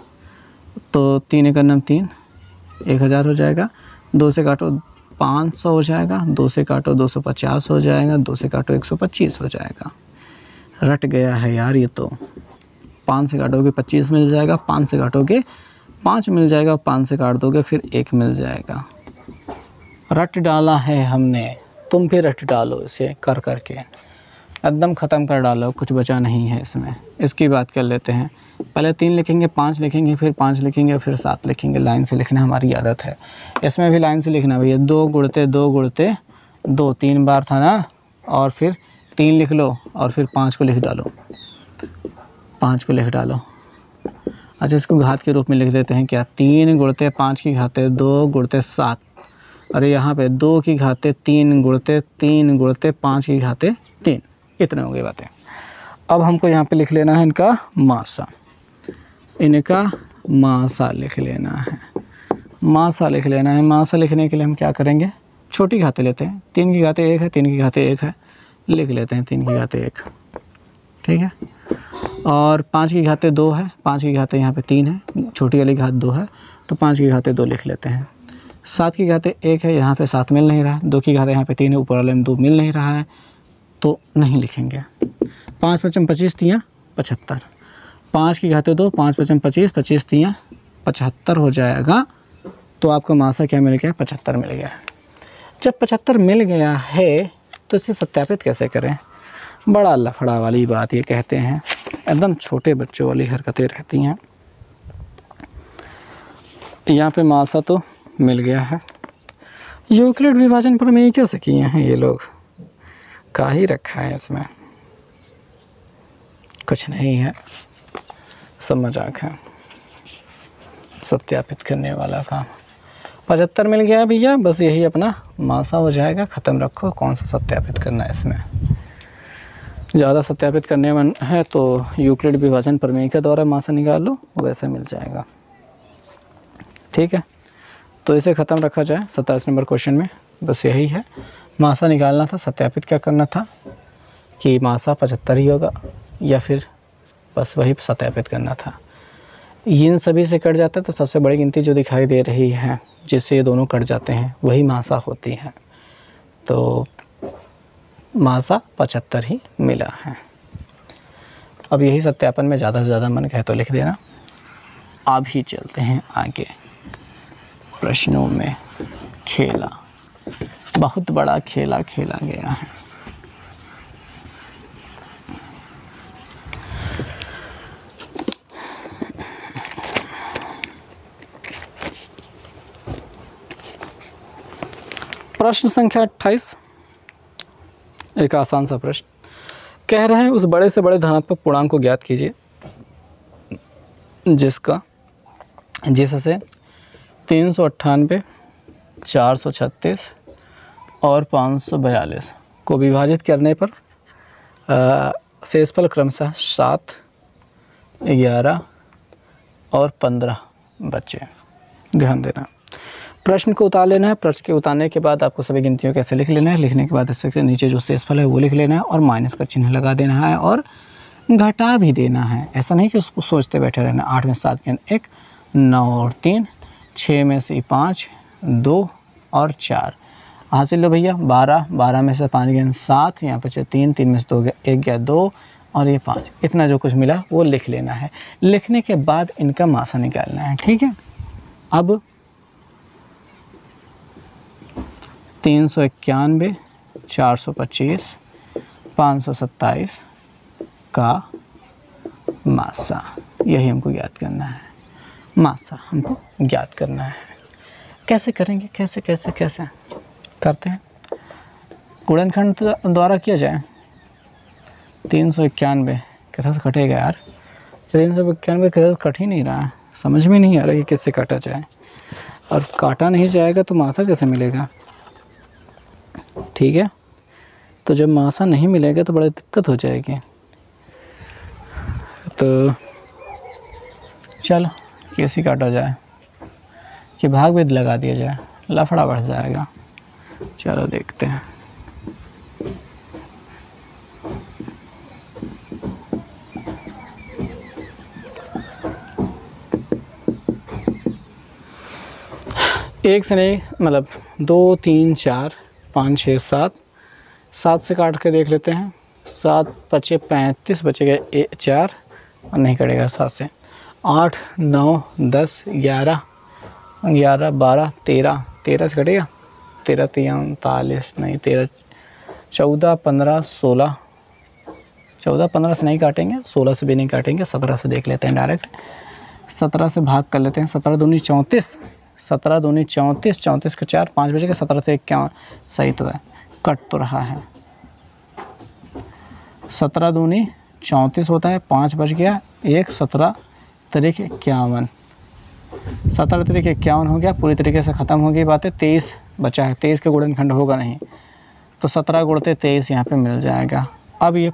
तो 3 एकम 3, 1000 हो जाएगा। 2 से काटो 500 हो जाएगा, 2 से काटो 250 हो जाएगा, 2 से काटो 125 हो जाएगा। रट गया है यार ये तो। 5 से काटोगे 25 मिल जाएगा, 5 से काटोगे 5 मिल जाएगा, 5 से काट दोगे फिर 1 मिल जाएगा। रट डाला है हमने, तुम भी रट डालो इसे कर करके, एकदम ख़त्म कर डालो, कुछ बचा नहीं है इसमें। इसकी बात कर लेते हैं, पहले 3 लिखेंगे, 5 लिखेंगे, फिर 5 लिखेंगे, फिर 7 लिखेंगे। लाइन से लिखना हमारी आदत है, इसमें भी लाइन से लिखना भैया। 2 गुणते 2 गुणते 2, 3 बार था ना, और फिर 3 लिख लो और फिर 5 को लिख डालो, 5 को लिख डालो। अच्छा इसको घात के रूप में लिख देते हैं क्या? 3 गुणते 5 की घाते 2 गुणते 7, अरे यहाँ पे 2 की घाते 3 गुणते 3 गुणते 5 की घाते 3, इतने हो गई बातें। अब हमको यहाँ पे लिख लेना है इनका मासा, इनका मासा लिख लेना है, मासा लिख लेना है। मासा लिखने के लिए हम क्या करेंगे? छोटी घाते लेते हैं, 3 की घाते 1 है, 3 की घाते 1 है, लिख लेते हैं 3 की घाते 1, ठीक है। और 5 की घाते 2 है, 5 की घाते यहाँ पे 3 है, छोटी वाली घात 2 है, तो 5 की घाते 2 लिख लेते हैं। 7 की घाते 1 है, यहाँ पे 7 मिल नहीं रहा है, 2 की घाते यहाँ पे 3 है, ऊपर वाले में 2 मिल नहीं रहा है, तो नहीं लिखेंगे। 5 पचम 25 तियाँ 75, 5 की घाते 2, 5 पचम 25, 25 तियाँ 75 हो जाएगा। तो आपका मासा क्या मिल गया? 75 मिल गया। जब 75 मिल गया है तो इसे सत्यापित कैसे करें? बड़ा लफड़ा वाली बात ये कहते हैं, एकदम छोटे बच्चों वाली हरकतें रहती हैं। यहाँ पे मासा तो मिल गया है, यूक्लिड विभाजन प्रमेय कैसे किए हैं ये लोग? का ही रखा है इसमें, कुछ नहीं है, सब मजाक है, सत्यापित करने वाला काम। 75 मिल गया भैया, बस यही अपना मासा हो जाएगा, ख़त्म रखो। कौन सा सत्यापित करना है इसमें? ज़्यादा सत्यापित करने में है तो यूक्लिड विभाजन प्रमेय के द्वारा मासा निकाल लो, वैसे मिल जाएगा, ठीक है। तो इसे ख़त्म रखा जाए 27 नंबर क्वेश्चन में, बस यही है। मासा निकालना था, सत्यापित क्या करना था कि मासा 75 ही होगा, या फिर बस वही सत्यापित करना था। इन सभी से कट जाता है तो सबसे बड़ी गिनती जो दिखाई दे रही है जिससे ये दोनों कट जाते हैं वही मासा होती है। तो मासा 75 ही मिला है। अब यही सत्यापन में ज़्यादा से ज़्यादा मन कहे तो लिख देना। अब ही चलते हैं आगे प्रश्नों में। खेला, बहुत बड़ा खेला खेला गया है। प्रश्न संख्या 28, एक आसान सा प्रश्न कह रहे हैं उस बड़े से बड़े धनात्मक पूर्णांक को ज्ञात कीजिए जिससे 398, 436 और 542 को विभाजित करने पर शेषफल क्रमशः 7, 11 और 15 बचे। ध्यान देना, प्रश्न को उतार लेना है। प्रश्न के उतारने के बाद आपको सभी गिनतियों कैसे लिख लेना है। लिखने के बाद इससे नीचे जो शेषफल है वो लिख लेना है और माइनस का चिन्ह लगा देना है और घटा भी देना है। ऐसा नहीं कि उसको सोचते बैठे रहना। 8 में 7 के 1, 9 और 3, 6 में से 5, 2 और 4 हासिल लो भैया। 12 में से 5 गया 7, यहाँ पे 3, 3 में से 2 गया 1 गया 2 और ये 5। इतना जो कुछ मिला वो लिख लेना है। लिखने के बाद इनका मासा निकालना है। ठीक है। अब 391, 425, 527 का मासा, यही हमको ज्ञात करना है। मासा हमको ज्ञात करना है। कैसे करेंगे, कैसे कैसे कैसे करते हैं? गुणनखंड द्वारा किया जाए। 391 कैसे कटेगा यार? 391 कैसे कट ही नहीं रहा है, समझ में नहीं आ रहा कि कैसे काटा जाए। और काटा नहीं जाएगा तो मासा कैसे मिलेगा? ठीक है, तो जब मासा नहीं मिलेगा तो बड़ी दिक्कत हो जाएगी। तो चलो कैसे काटा जाए कि भाग भेद लगा दिया जाए, लफड़ा बढ़ जाएगा। चलो देखते हैं। एक से नहीं, मतलब 2, 3, 4, 5, 6, 7, 7 से काट के देख लेते हैं। 7 बचे 35, बचेगा 4 और नहीं कटेगा 7 से। 8, 9, 10, 11, 11, 12, 13, 13 से कटेगा। 13, 43 नहीं, 13, 14, 15, 16, 14, 15 से नहीं काटेंगे, 16 से भी नहीं काटेंगे, 17 से देख लेते हैं डायरेक्ट। 17 से भाग कर लेते हैं। 17 दूनी 34, 17 दूनी 34, 34 का 4, 5 बजेगा। 17 से 51 सही तो है, कट तो रहा है। 17 दूनी 34 होता है, 5 बच गया 1, 17 तरीके 51, 17 तरीके 51 हो गया। पूरी तरीके से ख़त्म हो गई बातें। 23 बचा है, 23 का गुणनखंड होगा नहीं तो 17 गुणते 23 यहाँ पे मिल जाएगा। अब ये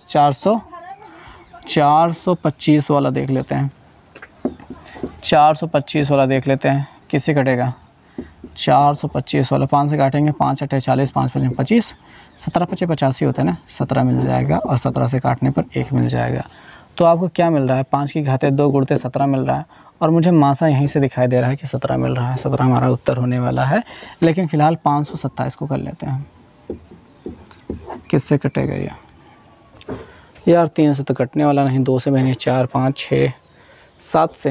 425 वाला देख लेते हैं। 425 वाला देख लेते हैं, किससे कटेगा? 425 वाला 5 से काटेंगे। 5 8 40, 5 5 25, 17 25 85 होता है ना, 17 मिल जाएगा और 17 से काटने पर 1 मिल जाएगा। तो आपको क्या मिल रहा है? 5 की घाते 2 गुणते 17 मिल रहा है और मुझे मासा यहीं से दिखाई दे रहा है कि 17 मिल रहा है। 17 हमारा उत्तर होने वाला है। लेकिन फ़िलहाल 527 को कर लेते हैं। किससे कटेगा ये यार? 3 से तो कटने वाला नहीं, 2 से भी नहीं, 4 5 6 7 से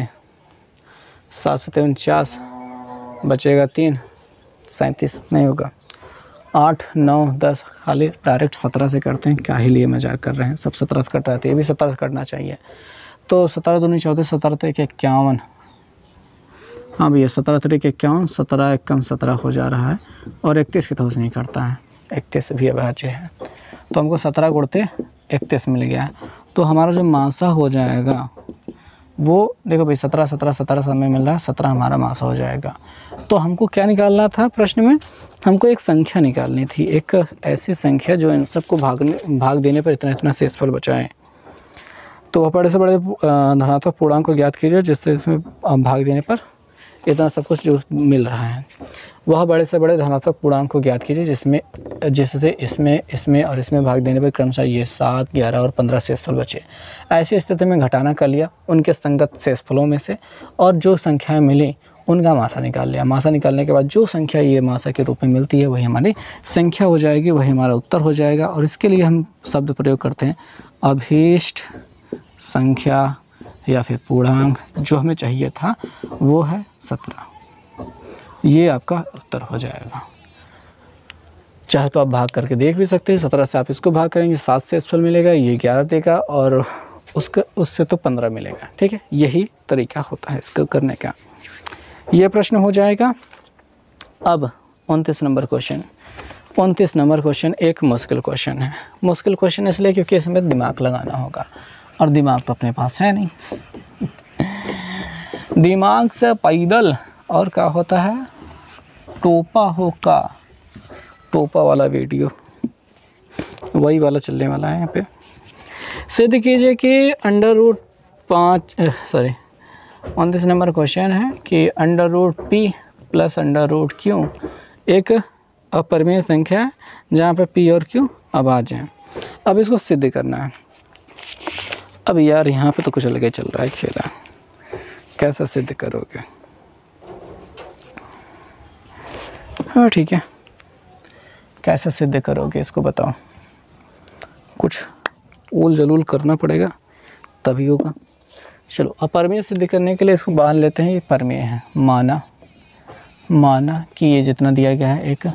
49, बचेगा 3, 37 नहीं होगा। 8 9 10 खाली डायरेक्ट 17 से करते हैं। क्या ही लिए मजाक कर रहे हैं, सब 17 से कट रहे थे, ये भी 17 से कटना चाहिए। तो 17 दूनी 34, 17 तो 1 51। हाँ भैया 17 तरीक 51, 17 1 कम 17 हो जा रहा है और 31 की तो नहीं करता है, 31 भी अब बचे हैं। तो हमको 17 गुणते 31 मिल गया। तो हमारा जो मासा हो जाएगा वो देखो भाई 17 17 17 समय मिल रहा है, 17 हमारा मासा हो जाएगा। तो हमको क्या निकालना था प्रश्न में? हमको एक संख्या निकालनी थी, एक ऐसी संख्या जो इन सबको भाग देने पर इतना इतना शेषफल बचाए। तो बड़े से बड़े धनात्मक पूर्णांक को ज्ञात कीजिए जिससे इसमें भाग देने पर इतना सब कुछ जो मिल रहा है। वह बड़े से बड़े धनात्मक पूर्णांक को ज्ञात कीजिए जिससे इसमें और इसमें भाग देने पर क्रमशः ये 7, 11 और 15 शेषफल बचे। ऐसी स्थिति में घटाना कर लिया उनके संगत शेषफलों में से और जो संख्याएं मिली उनका मासा निकाल लिया। मासा निकालने के बाद जो संख्या ये मासा के रूप में मिलती है वही हमारी संख्या हो जाएगी, वही हमारा उत्तर हो जाएगा। और इसके लिए हम शब्द प्रयोग करते हैं अभीष्ट संख्या या फिर पूर्णांक। जो हमें चाहिए था वो है 17। ये आपका उत्तर हो जाएगा। चाहे तो आप भाग करके देख भी सकते हैं। 17 से आप इसको भाग करेंगे 7 से शेषफल मिलेगा, ये 11 देगा और उससे तो 15 मिलेगा। ठीक है, यही तरीका होता है इसको करने का। ये प्रश्न हो जाएगा। अब 29 नंबर क्वेश्चन। 29 नंबर क्वेश्चन एक मुश्किल क्वेश्चन है। मुश्किल क्वेश्चन इसलिए क्योंकि इसमें दिमाग लगाना होगा और दिमाग तो अपने पास है नहीं। दिमाग से पैदल और क्या होता है, टोपा हो का, टोपा वाला वीडियो वही वाला चलने वाला है यहाँ पे। सिद्ध कीजिए कि √29 नंबर क्वेश्चन है कि √p प्लस √q एक अपरिमेय संख्या है जहाँ पे p और q अभाज्य हैं। अब इसको सिद्ध करना है। अब यार यहाँ पे तो कुछ अलग ही चल रहा है खेला, कैसा सिद्ध करोगे? हाँ ठीक है, कैसे सिद्ध करोगे इसको बताओ। कुछ उल जलूल करना पड़ेगा तभी होगा। चलो, अपरिमेय सिद्ध करने के लिए इसको बांध लेते हैं। ये परिमेय है, माना कि ये जितना दिया गया है एक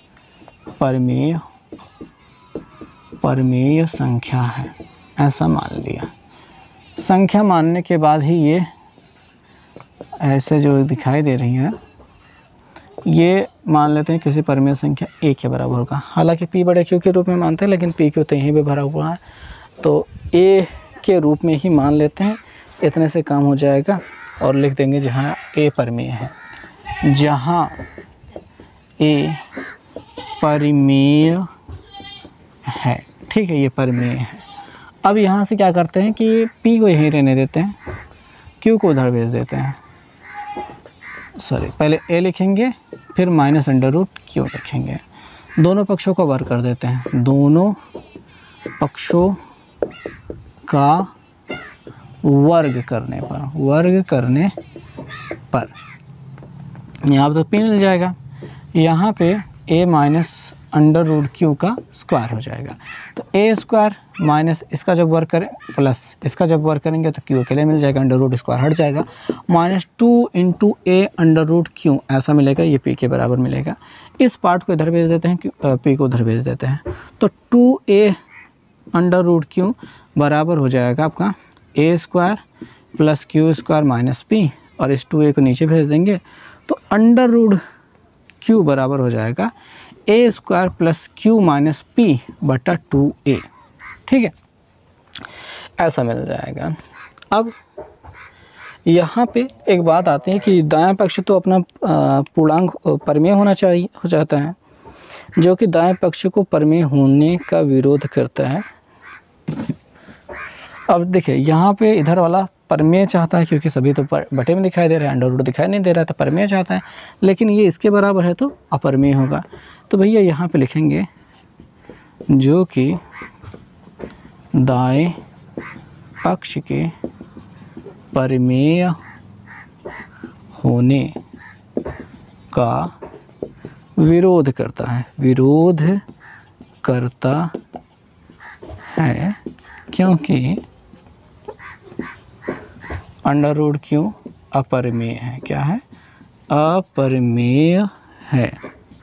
परिमेय संख्या है, ऐसा मान लिया। संख्या मानने के बाद ही ये ऐसे जो दिखाई दे रही है ये मान लेते हैं किसी परिमेय संख्या a के बराबर होगा। हालांकि p बड़े q के रूप में मानते हैं लेकिन p q तो यहीं पे भरा हुआ है तो a के रूप में ही मान लेते हैं। इतने से काम हो जाएगा और लिख देंगे जहाँ a परिमेय है, जहाँ a परिमेय है। ठीक है, ये परिमेय है। अब यहाँ से क्या करते हैं कि p को यहीं रहने देते हैं, q को उधर भेज देते हैं। पहले a लिखेंगे फिर -√q लिखेंगे। दोनों पक्षों को वर्ग कर देते हैं। दोनों पक्षों का वर्ग करने पर यहाँ पर तो p मिल जाएगा। यहाँ पे a -√q का स्क्वायर हो जाएगा। तो a स्क्वायर माइनस इसका जब वर्क करें प्लस इसका जब वर्क करेंगे तो q अकेले मिल जाएगा, अंडर रूट स्क्वायर हट जाएगा। -2 × a√q ऐसा मिलेगा, ये p के बराबर मिलेगा। इस पार्ट को इधर भेज देते हैं, p को उधर भेज देते हैं। तो 2a√q बराबर हो जाएगा आपका a square plus q square minus p, और इस 2a को नीचे भेज देंगे तो √q बराबर हो जाएगा a square plus q minus p बटा 2a। ठीक है, ऐसा मिल जाएगा। अब यहाँ पे एक बात आती है कि दायां पक्ष तो अपना पूर्णांक परिमेय होना चाहिए हो जाता है, जो कि दाएं पक्ष को परिमेय होने का विरोध करता है। अब देखिए यहाँ पे इधर वाला परिमेय चाहता है क्योंकि सभी तो बटे में दिखाई दे रहा है, अंडर रूट दिखाई नहीं दे रहा है, तो परिमेय चाहता है। लेकिन ये इसके बराबर है तो अपरिमेय होगा। तो भैया यहाँ पे लिखेंगे जो कि दाएं पक्ष के परिमेय होने का विरोध करता है क्योंकि √q अपरिमेय है। क्या है? अपरिमेय है।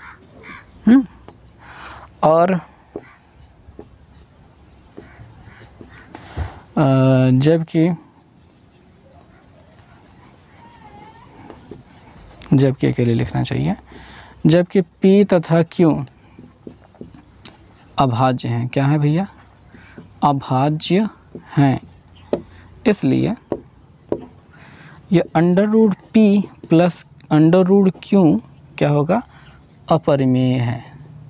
और जबकि अकेले लिखना चाहिए, जबकि p तथा q अभाज्य हैं। क्या है भैया? अभाज्य हैं। इसलिए ये √p प्लस √q क्या होगा? अपरिमेय है।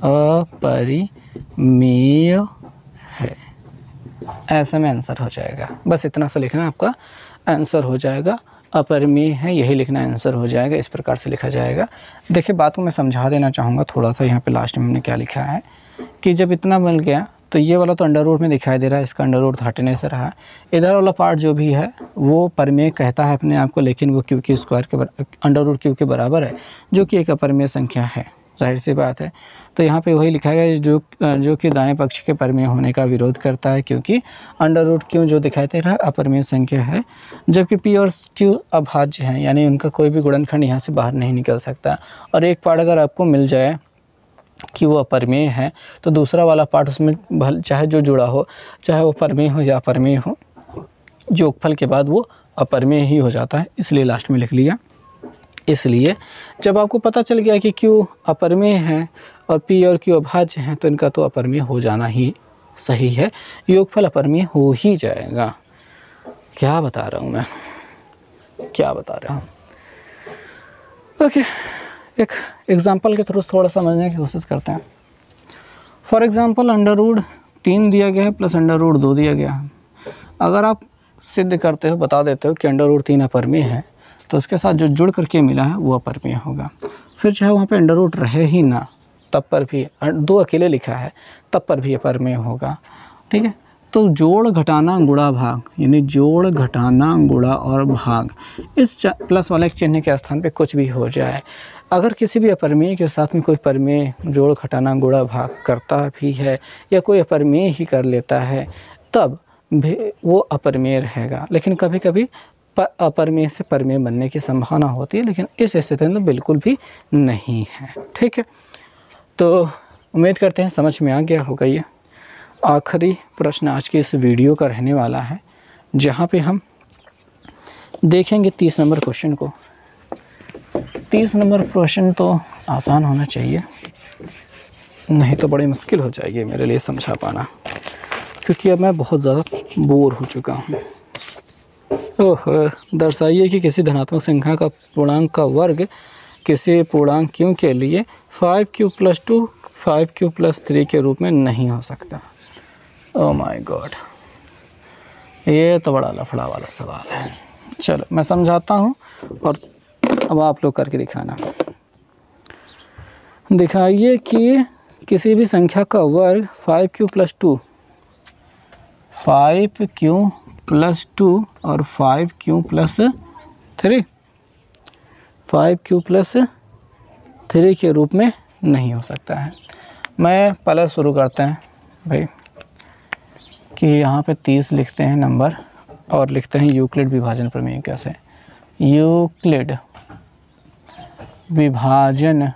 अपरिमेय है, ऐसा में आंसर हो जाएगा। बस इतना सा लिखना, आपका आंसर हो जाएगा। अपरिमेय है, यही लिखना आंसर हो जाएगा। इस प्रकार से लिखा जाएगा। देखिए बात को मैं समझा देना चाहूँगा थोड़ा सा। यहाँ पे लास्ट में हमने क्या लिखा है कि जब इतना मिल गया तो ये वाला तो अंडर रूट में दिखाई दे रहा है, इसका अंडर रूट हटने से रहा। इधर वाला पार्ट जो भी है वो परिमेय कहता है अपने आप को, लेकिन वो क्यू के स्क्वायर के अंडर रूट क्यू के बराबर है, जो कि एक अपरिमेय संख्या है, जाहिर सी बात है। तो यहाँ पे वही लिखा गया जो कि दाएं पक्ष के परिमेय होने का विरोध करता है, क्योंकि अंडर रूट क्यू जो दिखाई दे रहा है अपरिमेय संख्या है, जबकि पी और क्यू अभाज्य हैं, यानी उनका कोई भी गुणनखंड यहाँ से बाहर नहीं निकल सकता। और एक पार्ट अगर आपको मिल जाए कि वो अपरिमेय है तो दूसरा वाला पार्ट उसमें चाहे जो जुड़ा हो, चाहे वो परिमेय हो या अपरिमेय हो, योगफल के बाद वो अपरिमेय ही हो जाता है, इसलिए लास्ट में लिख लिया। इसलिए जब आपको पता चल गया कि क्यू अपरिमेय है और पी और क्यू अभाज्य हैं तो इनका तो अपरिमेय हो जाना ही सही है, योगफल अपरिमेय हो ही जाएगा। क्या बता रहा हूँ मैं, क्या बता रहा हूँ। ओके, एक एग्जांपल के थ्रू थोड़ा समझने की कोशिश करते हैं। फॉर एग्जांपल अंडर रूट 3 दिया गया है प्लस अंडर रूट 2 दिया गया है। अगर आप सिद्ध करते हो, बता देते हो कि अंडर रूट 3 अपरिमेय है, तो उसके साथ जो जुड़ करके मिला है वो अपरिमेय होगा। फिर चाहे वहाँ पे अंडर रूट रहे ही ना, तब पर भी 2 अकेले लिखा है तब पर भी अपरिमेय होगा। ठीक है, तो जोड़ घटाना गुणा भाग, यानी जोड़ घटाना गुणा और भाग, इस प्लस वाले चिन्ह के स्थान पे कुछ भी हो जाए। अगर किसी भी अपरिमेय के साथ में कोई परिमेय जोड़ घटाना गुणा भाग करता भी है या कोई अपरिमेय ही कर लेता है, तब भी वो अपरिमेय रहेगा। लेकिन कभी कभी अपरिमेय से परिमेय बनने की संभावना होती है, लेकिन इस स्थिति में बिल्कुल भी नहीं है। ठीक है, तो उम्मीद करते हैं समझ में आ गया होगा। ये आखिरी प्रश्न आज के इस वीडियो का रहने वाला है, जहाँ पे हम देखेंगे 30 नंबर क्वेश्चन को। 30 नंबर प्रश्न तो आसान होना चाहिए, नहीं तो बड़ी मुश्किल हो जाएगी मेरे लिए समझा पाना, क्योंकि अब मैं बहुत ज़्यादा बोर हो चुका हूँ। ओह, दर्शाइए कि किसी धनात्मक संख्या का पूर्णांक का वर्ग किसी पूर्णांक क्यू के लिए 5q + 2 5q + 3 के रूप में नहीं हो सकता। ओह माय गॉड, ये तो बड़ा लफड़ा वाला सवाल है। चलो मैं समझाता हूँ और अब आप लोग करके दिखाना। दिखाइए कि किसी भी संख्या का वर्ग 5q + 2 + 2 और 5q + 3 5q + 3 के रूप में नहीं हो सकता है। मैं पहले शुरू करते हैं भाई कि यहाँ पे 30 लिखते हैं नंबर और लिखते हैं यूक्लिड विभाजन प्रमेय। कैसे? यूक्लिड विभाजन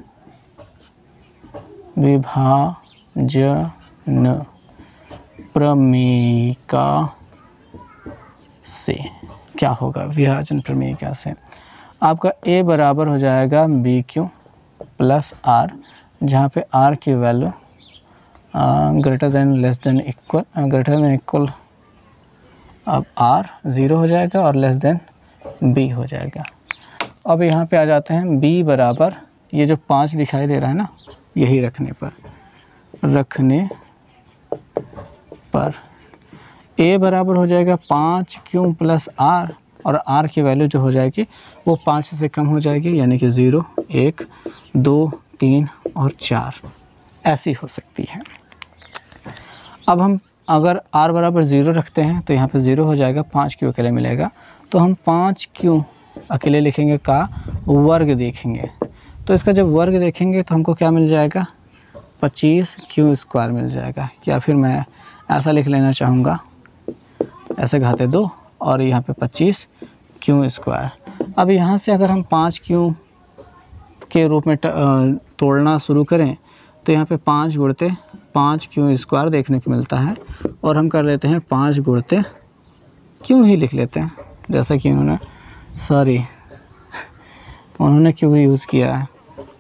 प्रमेय का से क्या होगा? विभाजन प्रमेय का से आपका a बराबर हो जाएगा BQ + R, जहाँ पे R की value greater than less than equal अब R 0 हो जाएगा और लेस देन B हो जाएगा। अब यहाँ पे आ जाते हैं B बराबर, ये जो 5 दिखाई दे रहा है ना, यही रखने पर A बराबर हो जाएगा 5q + R, और R की वैल्यू जो हो जाएगी वो 5 से कम हो जाएगी, यानी कि 0 1 2 3 और 4 ऐसी हो सकती है। अब हम अगर R बराबर 0 रखते हैं तो यहाँ पे 0 हो जाएगा, 5q अकेले मिलेगा, तो हम 5q अकेले लिखेंगे का वर्ग देखेंगे, तो इसका जब वर्ग देखेंगे तो हमको क्या मिल जाएगा? 25q² मिल जाएगा। या फिर मैं ऐसा लिख लेना चाहूँगा, ऐसे घाते 2 और यहाँ पे 25q²। अब यहाँ से अगर हम 5q के रूप में तोड़ना शुरू करें तो यहाँ पे 5 गुणते 5q² देखने को मिलता है, और हम कर लेते हैं 5 गुणते क्यों ही लिख लेते हैं, जैसा कि उन्होंने क्यों यूज़ किया है।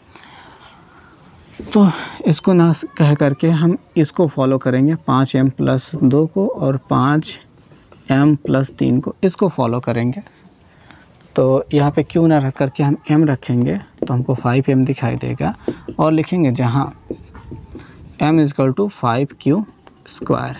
तो इसको ना कह करके हम इसको फॉलो करेंगे, 5m + 2 को और 5m + 3 को, इसको फॉलो करेंगे। तो यहाँ पे क्यों ना रख करके हम m रखेंगे तो हमको 5m दिखाई देगा, और लिखेंगे जहाँ m = 5q² है।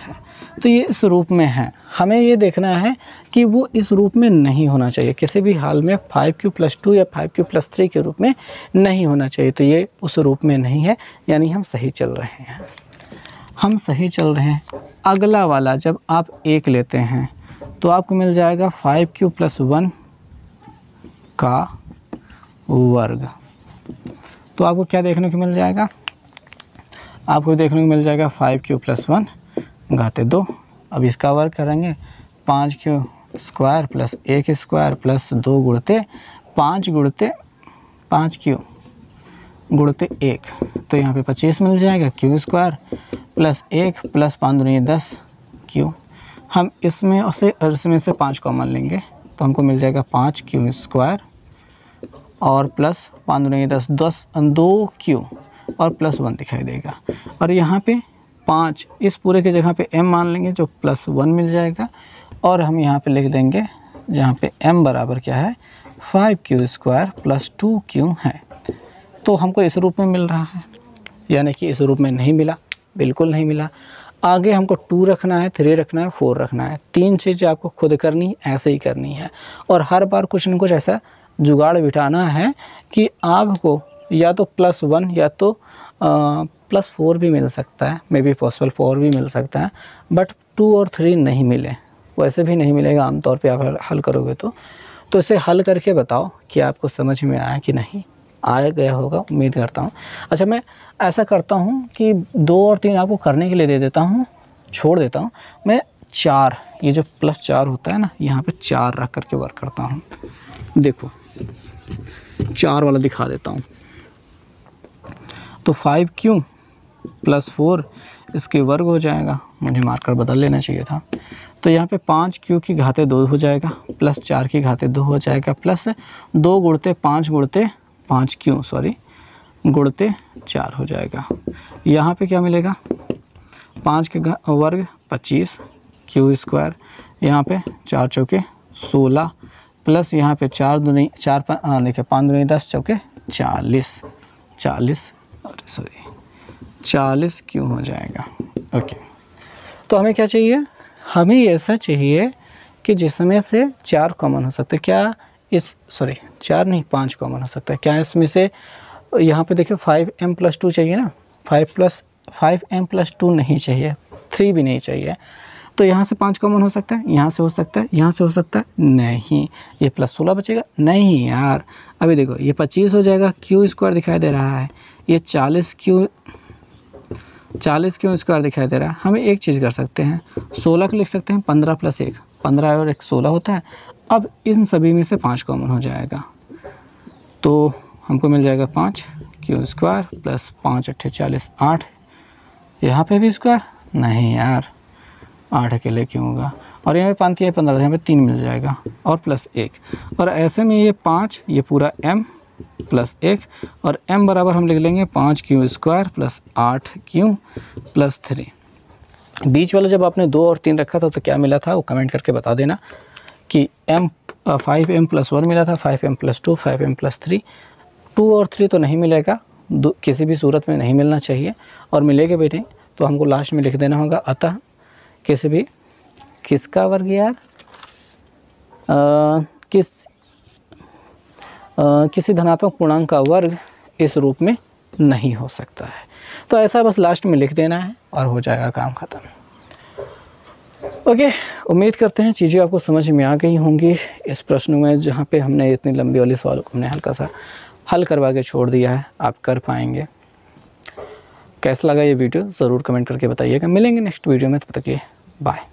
तो ये इस रूप में है। हमें ये देखना है कि वो इस रूप में नहीं होना चाहिए, किसी भी हाल में 5q+2 या 5q+3 के रूप में नहीं होना चाहिए। तो ये उस रूप में नहीं है, यानी हम सही चल रहे हैं, हम सही चल रहे हैं। अगला वाला जब आप 1 लेते हैं तो आपको मिल जाएगा 5q+1 का वर्ग। तो आपको क्या देखने को मिल जाएगा, आपको देखने को मिल जाएगा 5q+1 घाते 2। अब इसका वर्ग करेंगे 5q² + 1² + 2 गुणते 5 गुणते 5q गुणते 1, तो यहाँ पे 25 मिल जाएगा। q² + 1 + 5 दूनी 10 q। हम इसमें से 5 कॉमन लेंगे तो हमको मिल जाएगा 5q² और प्लस 5 दूनी 10 2q और +1 दिखाई देगा। और यहाँ पे 5 इस पूरे की जगह पे m मान लेंगे जो +1 मिल जाएगा। और हम यहाँ पे लिख देंगे जहाँ पे m बराबर क्या है 5q² + 2q है। तो हमको इस रूप में मिल रहा है, यानी कि इस रूप में नहीं मिला, बिल्कुल नहीं मिला। आगे हमको 2 रखना है, 3 रखना है, 4 रखना है। 3 चीज़ें आपको खुद करनी ऐसे ही करनी है और हर बार कुछ न कुछ ऐसा जुगाड़ बिठाना है कि आपको या तो +1 या तो +4 भी मिल सकता है, मे बी पॉसिबल 4 भी मिल सकता है, बट 2 और 3 नहीं मिले, वैसे भी नहीं मिलेगा आमतौर पे आप हल करोगे तो इसे हल करके बताओ कि आपको समझ में आया कि नहीं आया गया होगा, उम्मीद करता हूँ। अच्छा, मैं ऐसा करता हूँ कि 2 और 3 आपको करने के लिए दे देता हूँ, छोड़ देता हूँ। मैं 4, ये जो +4 होता है ना, यहाँ पे 4 रख करके वर्क करता हूँ। देखो 4 वाला दिखा देता हूँ। तो 5q + 4 इसके वर्ग हो जाएगा, मुझे मार्कर बदल लेना चाहिए था। तो यहाँ पे 5q की घाते 2 हो जाएगा, +4 की घाते 2 हो जाएगा, प्लस 2 गुणते 5 गुणते 5q गुणते 4 हो जाएगा। यहाँ पे क्या मिलेगा 5 के वर्ग 25 q², यहाँ पे 4 चौके 16 प्लस यहाँ पे 4 दूनी 4 देखिए 5 दूनी 10 चौके 40 क्यों हो जाएगा। ओके, तो हमें क्या चाहिए, हमें ऐसा चाहिए कि जिसमें से 4 कॉमन हो सकते हैं। क्या इस 4 नहीं 5 कॉमन हो सकता है। क्या इसमें से यहाँ पे देखिए 5m+2 चाहिए ना, 5m+2 नहीं चाहिए, 3 भी नहीं चाहिए। तो यहाँ से 5 कॉमन हो सकता है, यहाँ से हो सकता है, यहाँ से हो सकता है, नहीं। ये +16 बचेगा, नहीं यार। अभी देखो ये 25 हो जाएगा, q² दिखाई दे रहा है, ये 40q² दिखाई दे रहा है। हमें एक चीज़ कर सकते हैं, 16 को लिख सकते हैं 15 + 1, 15 और 1 16 होता है। अब इन सभी में से 5 कॉमन हो जाएगा, तो हमको मिल जाएगा 5q² + 5 × 8 = 40 8। यहाँ पे भी स्क्वायर नहीं यार, 8 अकेले क्यों होगा। और यहाँ पे 5 है 15, यहाँ पे 3 मिल जाएगा और +1। और ऐसे में ये 5, ये पूरा m + 1 और m बराबर हम लिख लेंगे 5q² + 8q + 3। बीच वाला जब आपने 2 और 3 रखा था तो क्या मिला था वो कमेंट करके बता देना कि 5m+1 मिला था, 5m+2, 5m+3। 2 और 3 तो नहीं मिलेगा, किसी भी सूरत में नहीं मिलना चाहिए, और मिलेगा भी नहीं तो हमको लास्ट में लिख देना होगा अतः किसका वर्ग यार, किसी धनात्मक पूर्णांक का वर्ग इस रूप में नहीं हो सकता है। तो ऐसा बस लास्ट में लिख देना है और हो जाएगा काम ख़त्म। ओके, उम्मीद करते हैं चीज़ें आपको समझ में आ गई होंगी इस प्रश्न में, जहाँ पे हमने इतनी लंबी वाली सवालों को हमने हल्का सा हल करवा के छोड़ दिया है, आप कर पाएंगे। कैसा लगा ये वीडियो ज़रूर कमेंट करके बताइएगा। मिलेंगे नेक्स्ट वीडियो में, तब तक के लिए बाय।